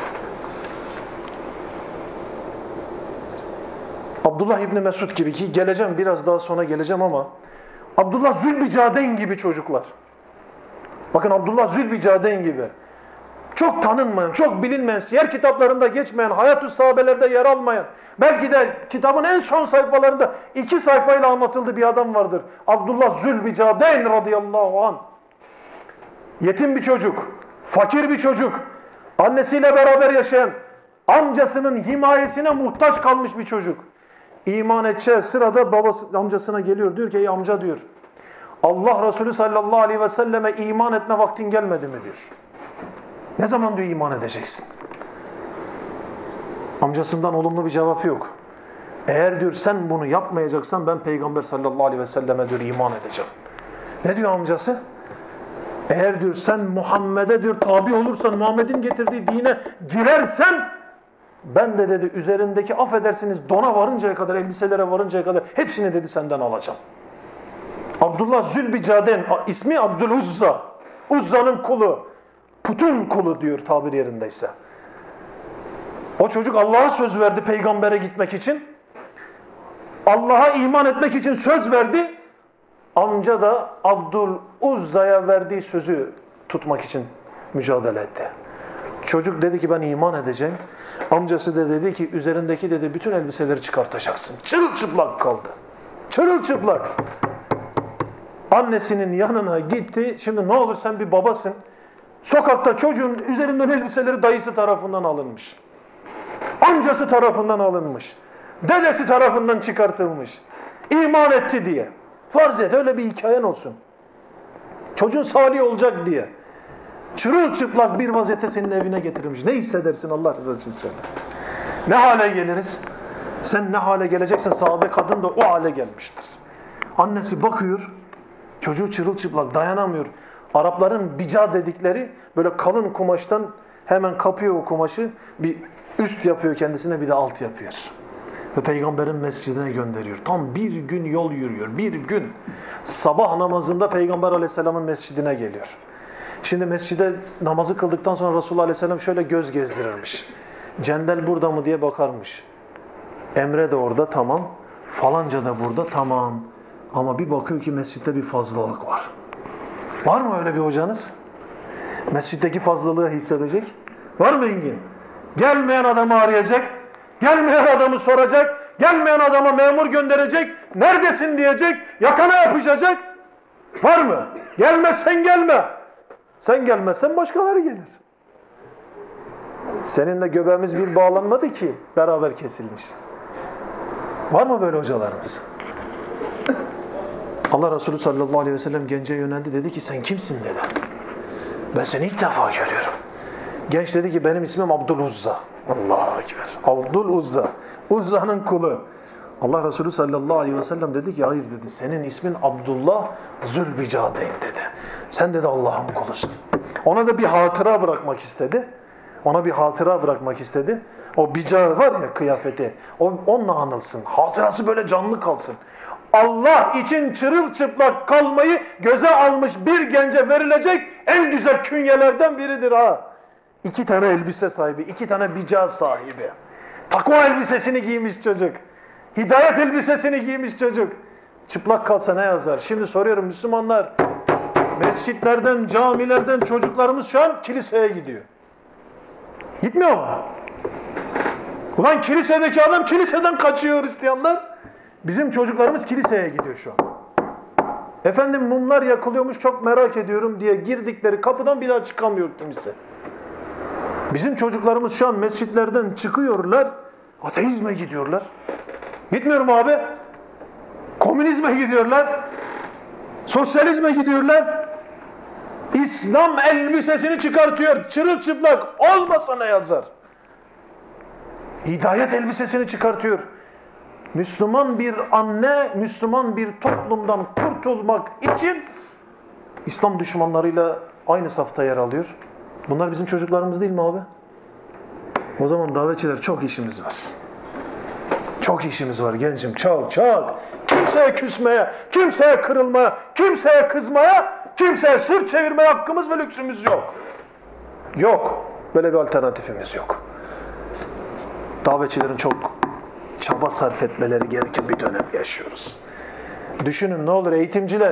Abdullah İbni Mesud gibi, ki geleceğim biraz daha sonra geleceğim ama Abdullah Zülbicadeyn gibi çocuklar. Bakın Abdullah Zülbicadeyn gibi. Çok tanınmayan, çok bilinmeyen, yer kitaplarında geçmeyen, hayat-ı sahabelerde yer almayan, belki de kitabın en son sayfalarında iki sayfayla anlatıldığı bir adam vardır. Abdullah Zülbicadeyn radıyallahu anh. Yetim bir çocuk, fakir bir çocuk, annesiyle beraber yaşayan, amcasının himayesine muhtaç kalmış bir çocuk. İman edeceği sırada babası amcasına geliyor, diyor ki ey amca diyor, Allah Resulü sallallahu aleyhi ve selleme iman etme vaktin gelmedi mi diyor. Ne zaman diyor iman edeceksin? Amcasından olumlu bir cevap yok. Eğer diyor sen bunu yapmayacaksan ben Peygamber sallallahu aleyhi ve selleme diyor iman edeceğim. Ne diyor amcası? Eğer diyor sen Muhammed'e diyor tabi olursan, Muhammed'in getirdiği dine girersen, ben de dedi üzerindeki affedersiniz dona varıncaya kadar, elbiselere varıncaya kadar hepsini dedi senden alacağım. Abdullah Zülbicadeyn, ismi Abdüluzza, Uzza'nın kulu, putun kulu diyor tabir yerindeyse. O çocuk Allah'a söz verdi peygambere gitmek için. Allah'a iman etmek için söz verdi. Amca da Abdüluzza'ya verdiği sözü tutmak için mücadele etti. Çocuk dedi ki ben iman edeceğim. Amcası da dedi ki üzerindeki dedi bütün elbiseleri çıkartacaksın. Çırılçıplak kaldı. Çırılçıplak. Annesinin yanına gitti. Şimdi ne olur sen bir babasın. Sokakta çocuğun üzerinden elbiseleri dayısı tarafından alınmış. Amcası tarafından alınmış. Dedesi tarafından çıkartılmış. İman etti diye. Farz et öyle bir hikayen olsun. Çocuğun salih olacak diye. Çırılçıplak bir vaziyette senin evine getirilmiş. Ne hissedersin Allah rızası için söyle. Ne hale geliriz? Sen ne hale geleceksen sahabe kadın da o hale gelmiştir. Annesi bakıyor, çocuğu çırılçıplak dayanamıyor. Arapların bica dedikleri böyle kalın kumaştan hemen kapıyor o kumaşı, bir üst yapıyor kendisine, bir de alt yapıyor. Ve Peygamberin mescidine gönderiyor. Tam bir gün yol yürüyor. Bir gün. Sabah namazında Peygamber aleyhisselamın mescidine geliyor. Şimdi mescide namazı kıldıktan sonra Resulullah aleyhisselam şöyle göz gezdirirmiş. Cendel burada mı diye bakarmış. Emre de orada, tamam. Falanca da burada, tamam. Ama bir bakıyor ki mescitte bir fazlalık var. Var mı öyle bir hocanız? Mescitteki fazlalığı hissedecek. Var mı Engin? Gelmeyen adamı arayacak. Gelmeyen adamı soracak. Gelmeyen adama memur gönderecek. Neredesin diyecek. Yakana yapışacak. Var mı? Gelmezsen gelme. Sen gelmezsen başkaları gelir. Seninle göbeğimiz bir bağlanmadı ki beraber kesilmiş. Var mı böyle hocalarımız? Allah Resulü sallallahu aleyhi ve sellem gence yöneldi, dedi ki sen kimsin dedi. Ben seni ilk defa görüyorum. Genç dedi ki benim ismim Abdüluzza. Allahu Ekber. Abdüluzza. Uzza'nın kulu. Allah Resulü sallallahu aleyhi ve sellem dedi ki hayır dedi. Senin ismin Abdullah Zülbicadeyn dedi. Sen dedi Allah'ın kulusun. Ona da bir hatıra bırakmak istedi. Ona bir hatıra bırakmak istedi. O bica var ya kıyafeti. O, onunla anılsın. Hatırası böyle canlı kalsın. Allah için çırılçıplak kalmayı göze almış bir gence verilecek en güzel künyelerden biridir ha. İki tane elbise sahibi, iki tane bica sahibi. Takva elbisesini giymiş çocuk. Hidayet elbisesini giymiş çocuk. Çıplak kalsa ne yazar? Şimdi soruyorum Müslümanlar. Mescitlerden, camilerden çocuklarımız şu an kiliseye gidiyor. Gitmiyor mu? Ulan kilisedeki adam kiliseden kaçıyor Hristiyanlar. Bizim çocuklarımız kiliseye gidiyor şu an. Efendim mumlar yakılıyormuş çok merak ediyorum diye girdikleri kapıdan bir daha çıkamıyor kimse. Bizim çocuklarımız şu an mescitlerden çıkıyorlar. Ateizme gidiyorlar. Gitmiyor mu abi? Komünizme gidiyorlar. Sosyalizme gidiyorlar. İslam elbisesini çıkartıyor. Çırılçıplak olmasa ne yazar? Hidayet elbisesini çıkartıyor. Müslüman bir anne, Müslüman bir toplumdan kurtulmak için İslam düşmanlarıyla aynı safta yer alıyor. Bunlar bizim çocuklarımız değil mi abi? O zaman davetçiler çok işimiz var. Çok işimiz var gencim, çok çok. Kimseye küsmeye, kimseye kırılmaya, kimseye kızmaya, kimseye sırt çevirmeye hakkımız ve lüksümüz yok. Yok. Böyle bir alternatifimiz yok. Davetçilerin çok çaba sarf etmeleri gereken bir dönem yaşıyoruz. Düşünün ne olur eğitimciler,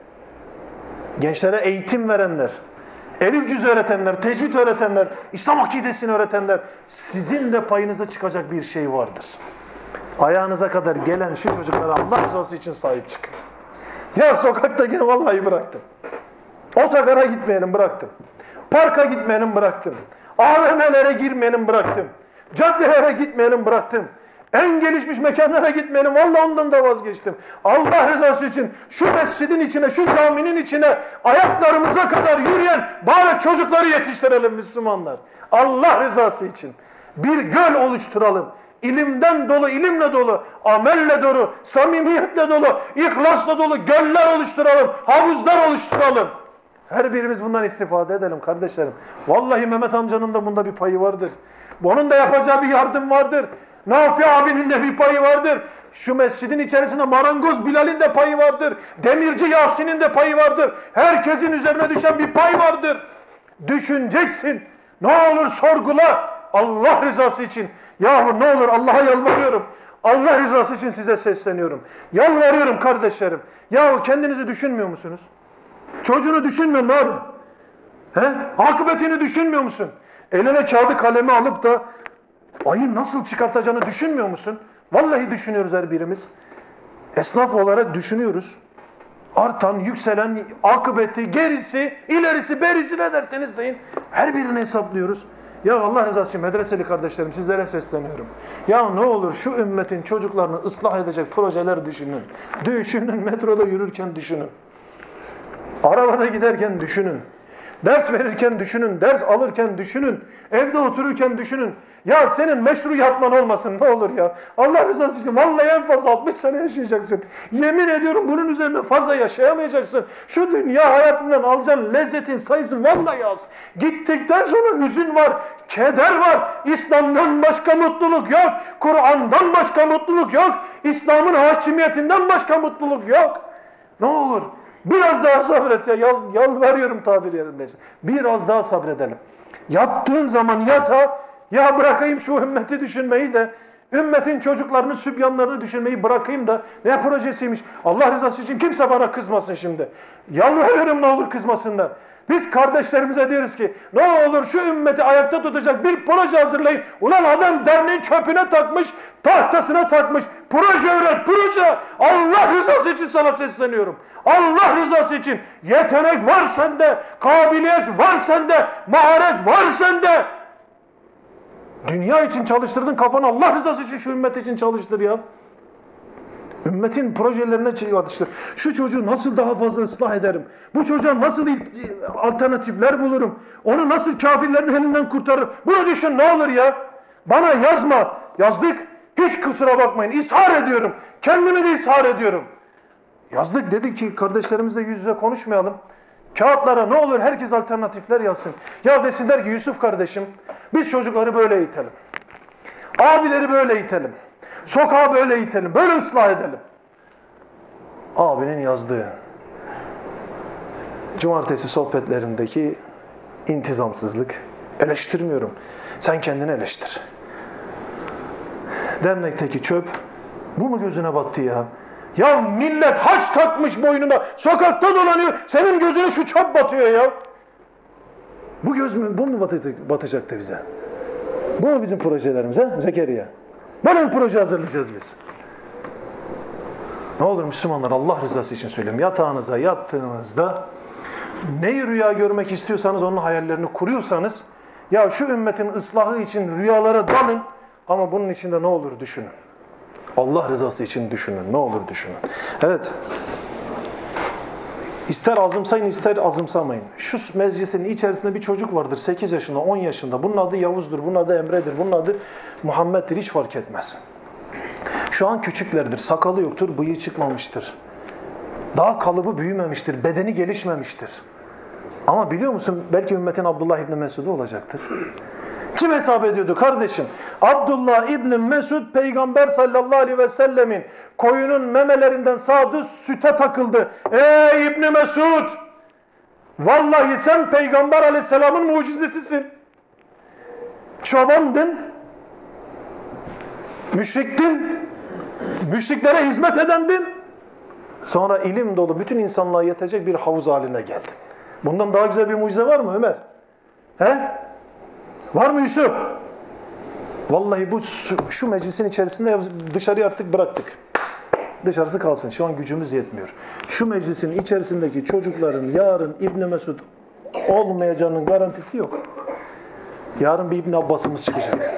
gençlere eğitim verenler, elif cüz öğretenler, tecvid öğretenler, İslam akidesini öğretenler, sizin de payınıza çıkacak bir şey vardır. Ayağınıza kadar gelen şu çocuklara Allah rızası için sahip çıkın. Ya sokakta yine vallahi bıraktım. Otogara gitmeyelim bıraktım. Parka gitmeyelim bıraktım. A V M'lere girmeyelim bıraktım. Caddelere gitmeyelim bıraktım. En gelişmiş mekanlara gitmeyelim. Vallahi ondan da vazgeçtim. Allah rızası için şu mescidin içine, şu caminin içine ayaklarımıza kadar yürüyen bari çocukları yetiştirelim Müslümanlar. Allah rızası için. Bir göl oluşturalım. İlimden dolu, ilimle dolu, amelle dolu, samimiyetle dolu, ihlasla dolu göller oluşturalım, havuzlar oluşturalım. Her birimiz bundan istifade edelim kardeşlerim. Vallahi Mehmet amcanın da bunda bir payı vardır. Onun da yapacağı bir yardım vardır. Nafi abinin de bir payı vardır. Şu mescidin içerisinde marangoz Bilal'in de payı vardır. Demirci Yasin'in de payı vardır. Herkesin üzerine düşen bir pay vardır. Düşüneceksin. Ne olur sorgula. Allah rızası için. Yahu ne olur Allah'a yalvarıyorum. Allah rızası için size sesleniyorum. Yalvarıyorum kardeşlerim. Yahu kendinizi düşünmüyor musunuz? Çocuğunu düşünmüyor mu abi? He? Akıbetini düşünmüyor musun? Eline kağıdı kalemi alıp da ayı nasıl çıkartacağını düşünmüyor musun? Vallahi düşünüyoruz her birimiz. Esnaf olarak düşünüyoruz. Artan, yükselen akıbeti, gerisi, ilerisi, berisi ne derseniz deyin. Her birini hesaplıyoruz. Ya Allah rızası için medreseli kardeşlerim sizlere sesleniyorum. Ya ne olur şu ümmetin çocuklarını ıslah edecek projeler düşünün. Düşünün, metroda yürürken düşünün. Arabada giderken düşünün. Ders verirken düşünün, ders alırken düşünün, evde otururken düşünün. Ya senin meşru yatman olmasın ne olur ya. Allah rızası için vallahi en fazla altmış sene yaşayacaksın. Yemin ediyorum bunun üzerine fazla yaşayamayacaksın. Şu dünya hayatından alacağın lezzetin sayısın vallahi az. Gittikten sonra hüzün var, keder var. İslam'dan başka mutluluk yok. Kur'an'dan başka mutluluk yok. İslam'ın hakimiyetinden başka mutluluk yok. Ne olur biraz daha sabret ya. Yal, yalvarıyorum tabir yerindeyse. Biraz daha sabredelim. Yattığın zaman yata. Ya bırakayım şu ümmeti düşünmeyi de, ümmetin çocuklarını, sübyanlarını düşünmeyi bırakayım da, ne projesiymiş. Allah rızası için kimse bana kızmasın şimdi. Yalvarıyorum ne olur kızmasınlar. Biz kardeşlerimize diyoruz ki, ne olur şu ümmeti ayakta tutacak bir proje hazırlayın. Ulan adam derneğin çöpüne takmış, tahtasına takmış. Proje üret, proje. Allah rızası için sana sesleniyorum. Allah rızası için yetenek var sende, kabiliyet var sende, maharet var sende. Dünya için çalıştırdın kafanı, Allah rızası için şu ümmet için çalıştır ya. Ümmetin projelerine çatıştır. Şu çocuğu nasıl daha fazla ıslah ederim? Bu çocuğa nasıl alternatifler bulurum? Onu nasıl kafirlerin elinden kurtarırım? Bunu düşün ne olur ya. Bana yazma. Yazdık. Hiç kusura bakmayın. İshar ediyorum. Kendimi de ishar ediyorum. Yazdık dedik ki kardeşlerimizle yüz yüze konuşmayalım. Kağıtlara ne olur herkes alternatifler yazsın. Ya desinler ki Yusuf kardeşim biz çocukları böyle itelim. Abileri böyle itelim. Sokağa böyle itelim. Böyle ıslah edelim. Abinin yazdığı cumartesi sohbetlerindeki intizamsızlık. Eleştirmiyorum. Sen kendini eleştir. Dernekteki çöp bu mu gözüne battı ya? Ya millet haç takmış boynuna, sokakta dolanıyor, senin gözüne şu çöp batıyor ya. Bu göz mü, bu mu batacak, batacaktı bize? Bu mu bizim projelerimiz ha Zekeriya? Böyle bir proje hazırlayacağız biz. Ne olur Müslümanlar Allah rızası için söyleyeyim. Yatağınıza yattığınızda neyi rüya görmek istiyorsanız onun hayallerini kuruyorsanız ya şu ümmetin ıslahı için rüyalara dalın ama bunun içinde ne olur düşünün. Allah rızası için düşünün. Ne olur düşünün. Evet. İster azımsayın ister azımsamayın. Şu meclisin içerisinde bir çocuk vardır. sekiz yaşında, on yaşında. Bunun adı Yavuz'dur. Bunun adı Emre'dir. Bunun adı Muhammed'dir. Hiç fark etmez. Şu an küçüklerdir. Sakalı yoktur. Bıyığı çıkmamıştır. Daha kalıbı büyümemiştir. Bedeni gelişmemiştir. Ama biliyor musun? Belki ümmetin Abdullah İbni Mesud'u olacaktır. Kim hesap ediyordu kardeşim? Abdullah İbni Mesud Peygamber sallallahu aleyhi ve sellemin koyunun memelerinden sağdı süte takıldı. Ey İbni Mesud! Vallahi sen Peygamber aleyhisselamın mucizesisin. Çobandın. Müşriktin. Müşriklere hizmet edendin. Sonra ilim dolu bütün insanlığa yetecek bir havuz haline geldin. Bundan daha güzel bir mucize var mı Ömer? He? Var mı Yusuf? Vallahi bu şu meclisin içerisinde dışarıya artık bıraktık. Dışarısı kalsın. Şu an gücümüz yetmiyor. Şu meclisin içerisindeki çocukların yarın İbni Mesud olmayacağının garantisi yok. Yarın bir İbni Abbas'ımız çıkacak.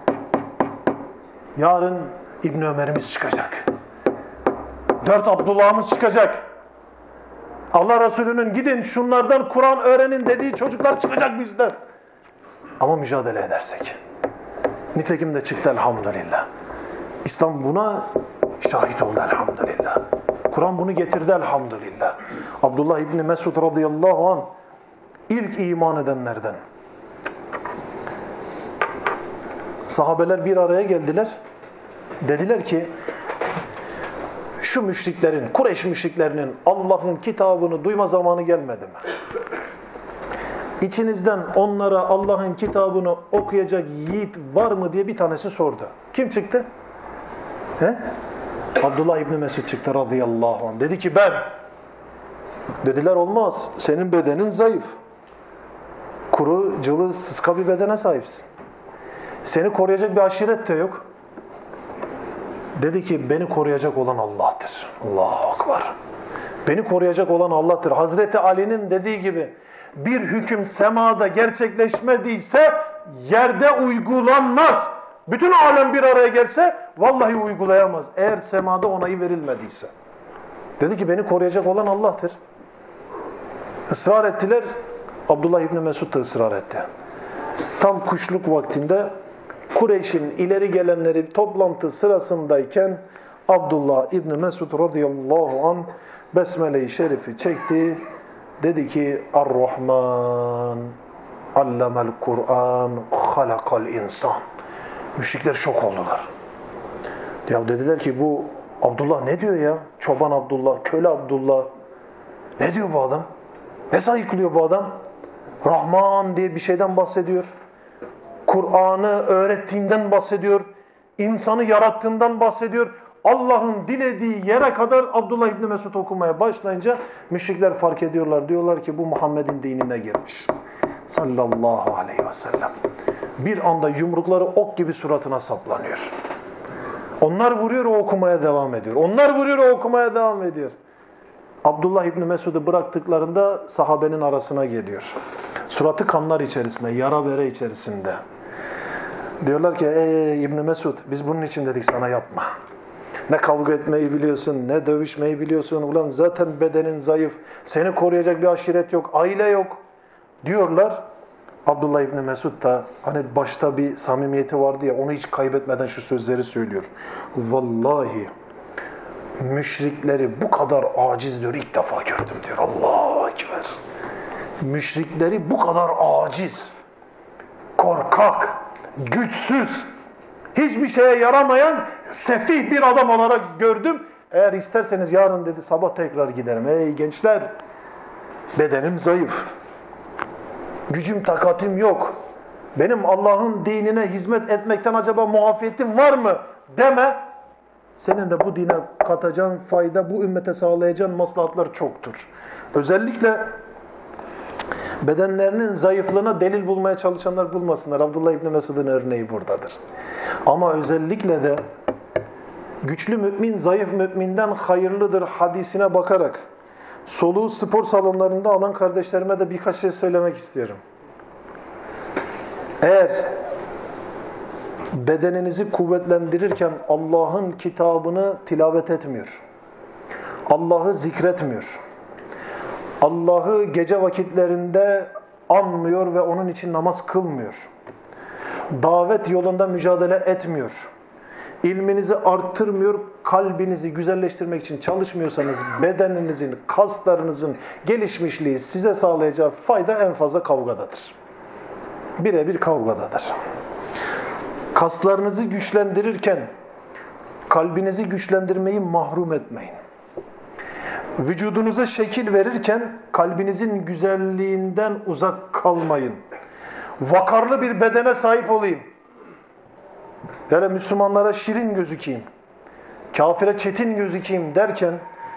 Yarın İbni Ömer'imiz çıkacak. Dört Abdullah'ımız çıkacak. Allah Resulü'nün gidin şunlardan Kur'an öğrenin dediği çocuklar çıkacak bizden. Ama mücadele edersek. Nitekim de çıktı elhamdülillah. İslam buna şahit oldu elhamdülillah. Kur'an bunu getirdi elhamdülillah. Abdullah İbni Mesud radıyallahu anh ilk iman edenlerden. Sahabeler bir araya geldiler. Dediler ki şu müşriklerin, Kureyş müşriklerinin Allah'ın kitabını duyma zamanı gelmedi mi? İçinizden onlara Allah'ın kitabını okuyacak yiğit var mı diye bir tanesi sordu. Kim çıktı? He? Abdullah İbni Mesud çıktı radıyallahu anh. Dedi ki ben. Dediler olmaz. Senin bedenin zayıf. Kuru, cılı, sıska bir bedene sahipsin. Seni koruyacak bir aşiret de yok. Dedi ki beni koruyacak olan Allah'tır. Allahu Ekber. Beni koruyacak olan Allah'tır. Hazreti Ali'nin dediği gibi bir hüküm semada gerçekleşmediyse yerde uygulanmaz. Bütün alem bir araya gelse vallahi uygulayamaz. Eğer semada onayı verilmediyse. Dedi ki beni koruyacak olan Allah'tır. Israr ettiler. Abdullah İbni Mesud da ısrar etti. Tam kuşluk vaktinde Kureyş'in ileri gelenleri toplantı sırasındayken Abdullah İbni Mesud radıyallahu anh Besmele-i Şerif'i çekti. Dedi ki Ar-Rahman allemel Kur'an halakal insan. Müşrikler şok oldular. Ya dediler ki bu Abdullah ne diyor ya? Çoban Abdullah, köle Abdullah. Ne diyor bu adam? Ne sayıklıyor bu adam? Rahman diye bir şeyden bahsediyor. Kur'an'ı öğrettiğinden bahsediyor. İnsanı yarattığından bahsediyor. Allah'ın dilediği yere kadar Abdullah İbni Mesud okumaya başlayınca müşrikler fark ediyorlar. Diyorlar ki bu Muhammed'in dinine girmiş. Sallallahu aleyhi ve sellem. Bir anda yumrukları ok gibi suratına saplanıyor. Onlar vuruyor, o okumaya devam ediyor. Onlar vuruyor, o okumaya devam ediyor. Abdullah İbni Mesud'u bıraktıklarında sahabenin arasına geliyor. Suratı kanlar içerisinde, yara bere içerisinde. Diyorlar ki ey İbni Mesud biz bunun için dedik sana yapma. Ne kavga etmeyi biliyorsun, ne dövüşmeyi biliyorsun. Ulan zaten bedenin zayıf, seni koruyacak bir aşiret yok, aile yok diyorlar. Abdullah İbni Mesud da hani başta bir samimiyeti vardı ya, onu hiç kaybetmeden şu sözleri söylüyor. Vallahi müşrikleri bu kadar aciz diyor, ilk defa gördüm diyor. Allahu Ekber. Müşrikleri bu kadar aciz, korkak, güçsüz, hiçbir şeye yaramayan sefih bir adam olarak gördüm. Eğer isterseniz yarın dedi sabah tekrar giderim. Ey gençler, bedenim zayıf. Gücüm, takatim yok. Benim Allah'ın dinine hizmet etmekten acaba muafiyetim var mı? Deme. Senin de bu dine katacağın fayda, bu ümmete sağlayacağın maslahatlar çoktur. Özellikle bedenlerinin zayıflığına delil bulmaya çalışanlar bulmasınlar. Abdullah İbni Mesud'un örneği buradadır. Ama özellikle de güçlü mümin zayıf müminden hayırlıdır hadisine bakarak soluğu spor salonlarında alan kardeşlerime de birkaç şey söylemek istiyorum. Eğer bedeninizi kuvvetlendirirken Allah'ın kitabını tilavet etmiyor, Allah'ı zikretmiyor, Allah'ı gece vakitlerinde anmıyor ve onun için namaz kılmıyor, davet yolunda mücadele etmiyor, ilminizi arttırmıyor, kalbinizi güzelleştirmek için çalışmıyorsanız bedeninizin, kaslarınızın gelişmişliği size sağlayacağı fayda en fazla kavgadadır. Birebir kavgadadır. Kaslarınızı güçlendirirken kalbinizi güçlendirmeyi mahrum etmeyin. Vücudunuza şekil verirken kalbinizin güzelliğinden uzak kalmayın. Vakarlı bir bedene sahip olayım. Yani Müslümanlara şirin gözükeyim, kafire çetin gözükeyim derken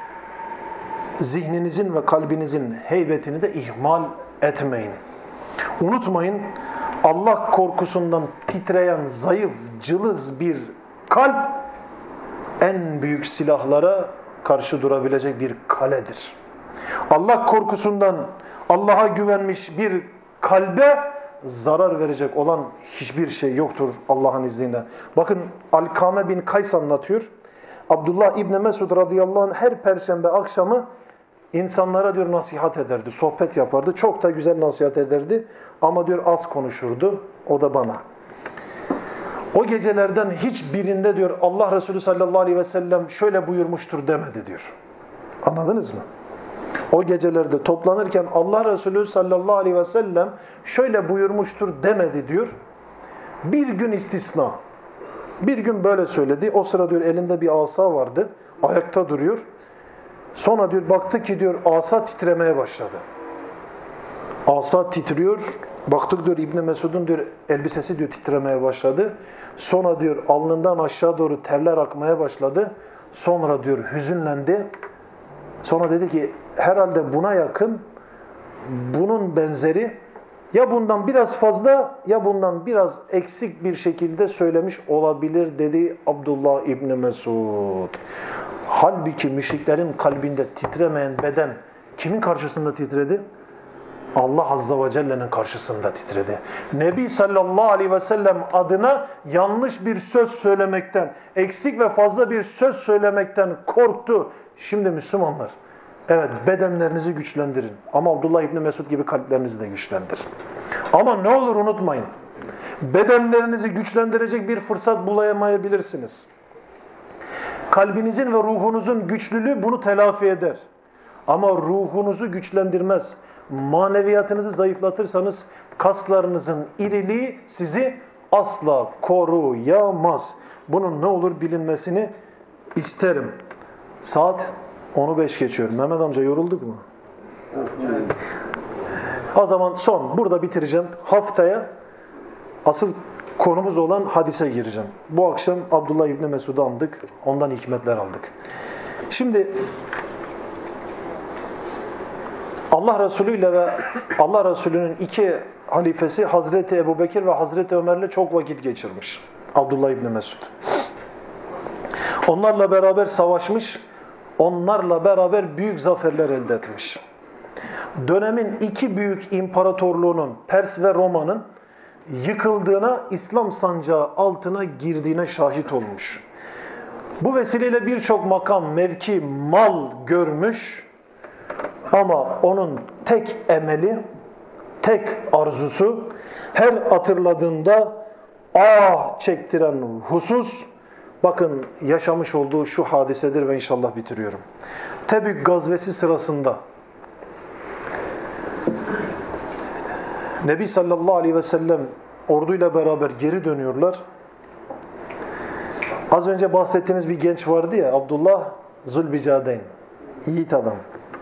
zihninizin ve kalbinizin heybetini de ihmal etmeyin. Unutmayın, Allah korkusundan titreyen zayıf, cılız bir kalp en büyük silahlara karşı durabilecek bir kaledir. Allah korkusundan Allah'a güvenmiş bir kalbe zarar verecek olan hiçbir şey yoktur Allah'ın izniyle. Bakın Alkame bin Kays anlatıyor. Abdullah İbni Mesud radıyallahu anh her perşembe akşamı insanlara diyor nasihat ederdi, sohbet yapardı. Çok da güzel nasihat ederdi ama diyor az konuşurdu, o da bana. O gecelerden hiçbirinde diyor Allah Resulü sallallahu aleyhi ve sellem şöyle buyurmuştur demedi diyor. Anladınız mı? O gecelerde toplanırken Allah Resulü sallallahu aleyhi ve sellem şöyle buyurmuştur demedi diyor. Bir gün istisna. Bir gün böyle söyledi. O sıra diyor elinde bir asa vardı. Ayakta duruyor. Sonra diyor baktı ki diyor asa titremeye başladı. Asa titriyor. Baktık diyor İbn Mesud'un diyor elbisesi diyor titremeye başladı. Sonra diyor alnından aşağı doğru terler akmaya başladı. Sonra diyor hüzünlendi. Sonra dedi ki herhalde buna yakın, bunun benzeri ya bundan biraz fazla ya bundan biraz eksik bir şekilde söylemiş olabilir dedi Abdullah İbni Mesud. Halbuki müşriklerin kalbinde titremeyen beden kimin karşısında titredi? Allah Azze ve Celle'nin karşısında titredi. Nebi sallallahu aleyhi ve sellem adına yanlış bir söz söylemekten, eksik ve fazla bir söz söylemekten korktu. Şimdi Müslümanlar, evet bedenlerinizi güçlendirin ama Abdullah İbni Mesud gibi kalplerinizi de güçlendirin. Ama ne olur unutmayın, bedenlerinizi güçlendirecek bir fırsat bulamayabilirsiniz. Kalbinizin ve ruhunuzun güçlülüğü bunu telafi eder. Ama ruhunuzu güçlendirmez. Maneviyatınızı zayıflatırsanız kaslarınızın iriliği sizi asla koruyamaz. Bunun ne olur bilinmesini isterim. Saat onu beş geçiyor. Mehmet amca yorulduk mu? O zaman son. Burada bitireceğim. Haftaya asıl konumuz olan hadise gireceğim. Bu akşam Abdullah İbni Mesud'u andık. Ondan hikmetler aldık. Şimdi Allah Resulü ile ve Allah Resulü'nün iki halifesi Hazreti Ebubekir ve Hazreti Ömer'le çok vakit geçirmiş. Abdullah İbni Mesud. Onlarla beraber savaşmış, onlarla beraber büyük zaferler elde etmiş. Dönemin iki büyük imparatorluğunun, Pers ve Roma'nın yıkıldığına, İslam sancağı altına girdiğine şahit olmuş. Bu vesileyle birçok makam, mevki, mal görmüş ama onun tek emeli, tek arzusu, her hatırladığında ah çektiren husus, bakın yaşamış olduğu şu hadisedir ve inşallah bitiriyorum. Tebük gazvesi sırasında Nebi sallallahu aleyhi ve sellem orduyla beraber geri dönüyorlar. Az önce bahsettiğimiz bir genç vardı ya, Abdullah Zülbicadeyn, yiğit adam.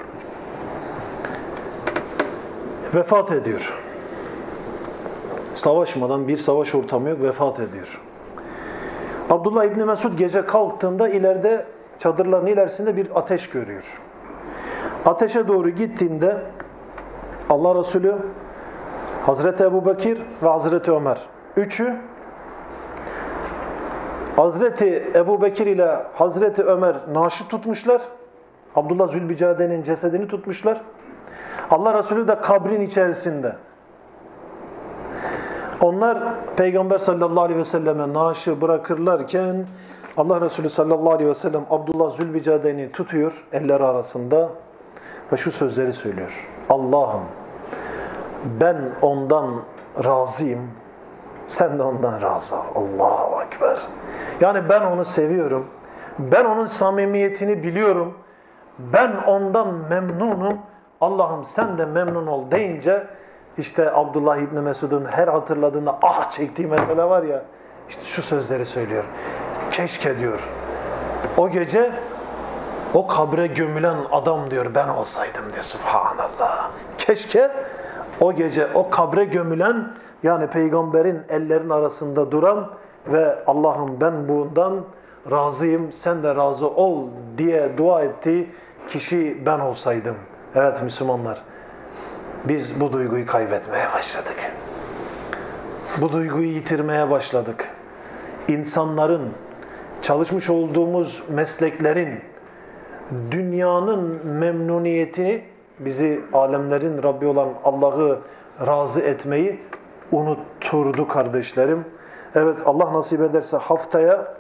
Vefat ediyor. Savaşmadan, bir savaş ortamı yok, vefat ediyor. Abdullah İbni Mesud gece kalktığında ileride, çadırların ilerisinde bir ateş görüyor. Ateşe doğru gittiğinde Allah Resulü, Hazreti Ebubekir ve Hazreti Ömer, üçü, Hazreti Ebubekir ile Hazreti Ömer naaşı tutmuşlar. Abdullah Zülbicade'nin cesedini tutmuşlar. Allah Resulü de kabrin içerisinde. Onlar Peygamber sallallahu aleyhi ve selleme naaşı bırakırlarken Allah Resulü sallallahu aleyhi ve sellem Abdullah Zülbicade'ni tutuyor elleri arasında ve şu sözleri söylüyor. Allah'ım ben ondan razıyım, sen de ondan razı ol. Allahu Ekber. Yani ben onu seviyorum, ben onun samimiyetini biliyorum, ben ondan memnunum, Allah'ım sen de memnun ol deyince işte Abdullah İbni Mesud'un her hatırladığında ah çektiği mesele var ya, işte şu sözleri söylüyor. Keşke diyor, o gece o kabre gömülen adam diyor ben olsaydım diyor, subhanallah. Keşke o gece o kabre gömülen, yani peygamberin ellerin arasında duran ve Allah'ım ben bundan razıyım, sen de razı ol diye dua ettiği kişi ben olsaydım. Evet Müslümanlar, biz bu duyguyu kaybetmeye başladık. Bu duyguyu yitirmeye başladık. İnsanların, çalışmış olduğumuz mesleklerin, dünyanın memnuniyetini, bizi alemlerin Rabbi olan Allah'ı razı etmeyi unutturdu kardeşlerim. Evet, Allah nasip ederse haftaya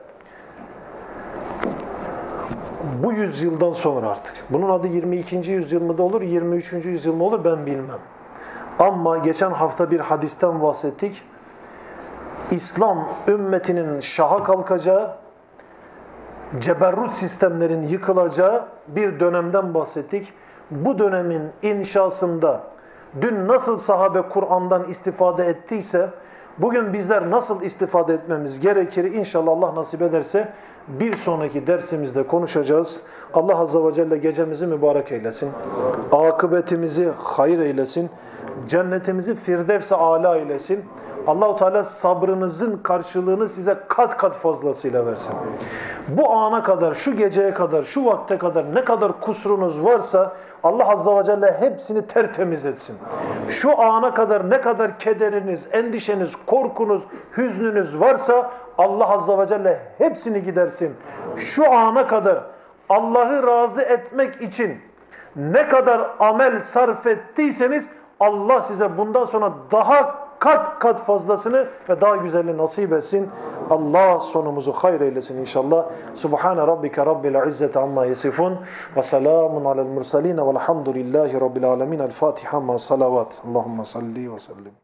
bu yüzyıldan sonra artık, bunun adı yirmi ikinci yüzyıl mı da olur, yirmi üçüncü yüzyıl mı olur ben bilmem. Ama geçen hafta bir hadisten bahsettik. İslam ümmetinin şaha kalkacağı, ceberrut sistemlerin yıkılacağı bir dönemden bahsettik. Bu dönemin inşasında dün nasıl sahabe Kur'an'dan istifade ettiyse, bugün bizler nasıl istifade etmemiz gerekir? İnşallah Allah nasip ederse bir sonraki dersimizde konuşacağız. Allah Azze ve Celle gecemizi mübarek eylesin. Akıbetimizi hayır eylesin. Cennetimizi Firdevs-i âlâ eylesin. Allah-u Teala sabrınızın karşılığını size kat kat fazlasıyla versin. Bu ana kadar, şu geceye kadar, şu vakte kadar ne kadar kusurunuz varsa Allah Azze ve Celle hepsini tertemiz etsin. Şu ana kadar ne kadar kederiniz, endişeniz, korkunuz, hüznünüz varsa Allah Azze ve Celle hepsini gidersin. Şu ana kadar Allah'ı razı etmek için ne kadar amel sarf ettiyseniz Allah size bundan sonra daha kat kat fazlasını ve daha güzelini nasip etsin. Allah sonumuzu hayır eylesin inşallah. Subhane rabbike rabbil izzeti amma yasifun ve selamun alel mursalin velhamdülillahi rabbil alemin. El Fatiha ma salavat. Allahümme salli ve sellim.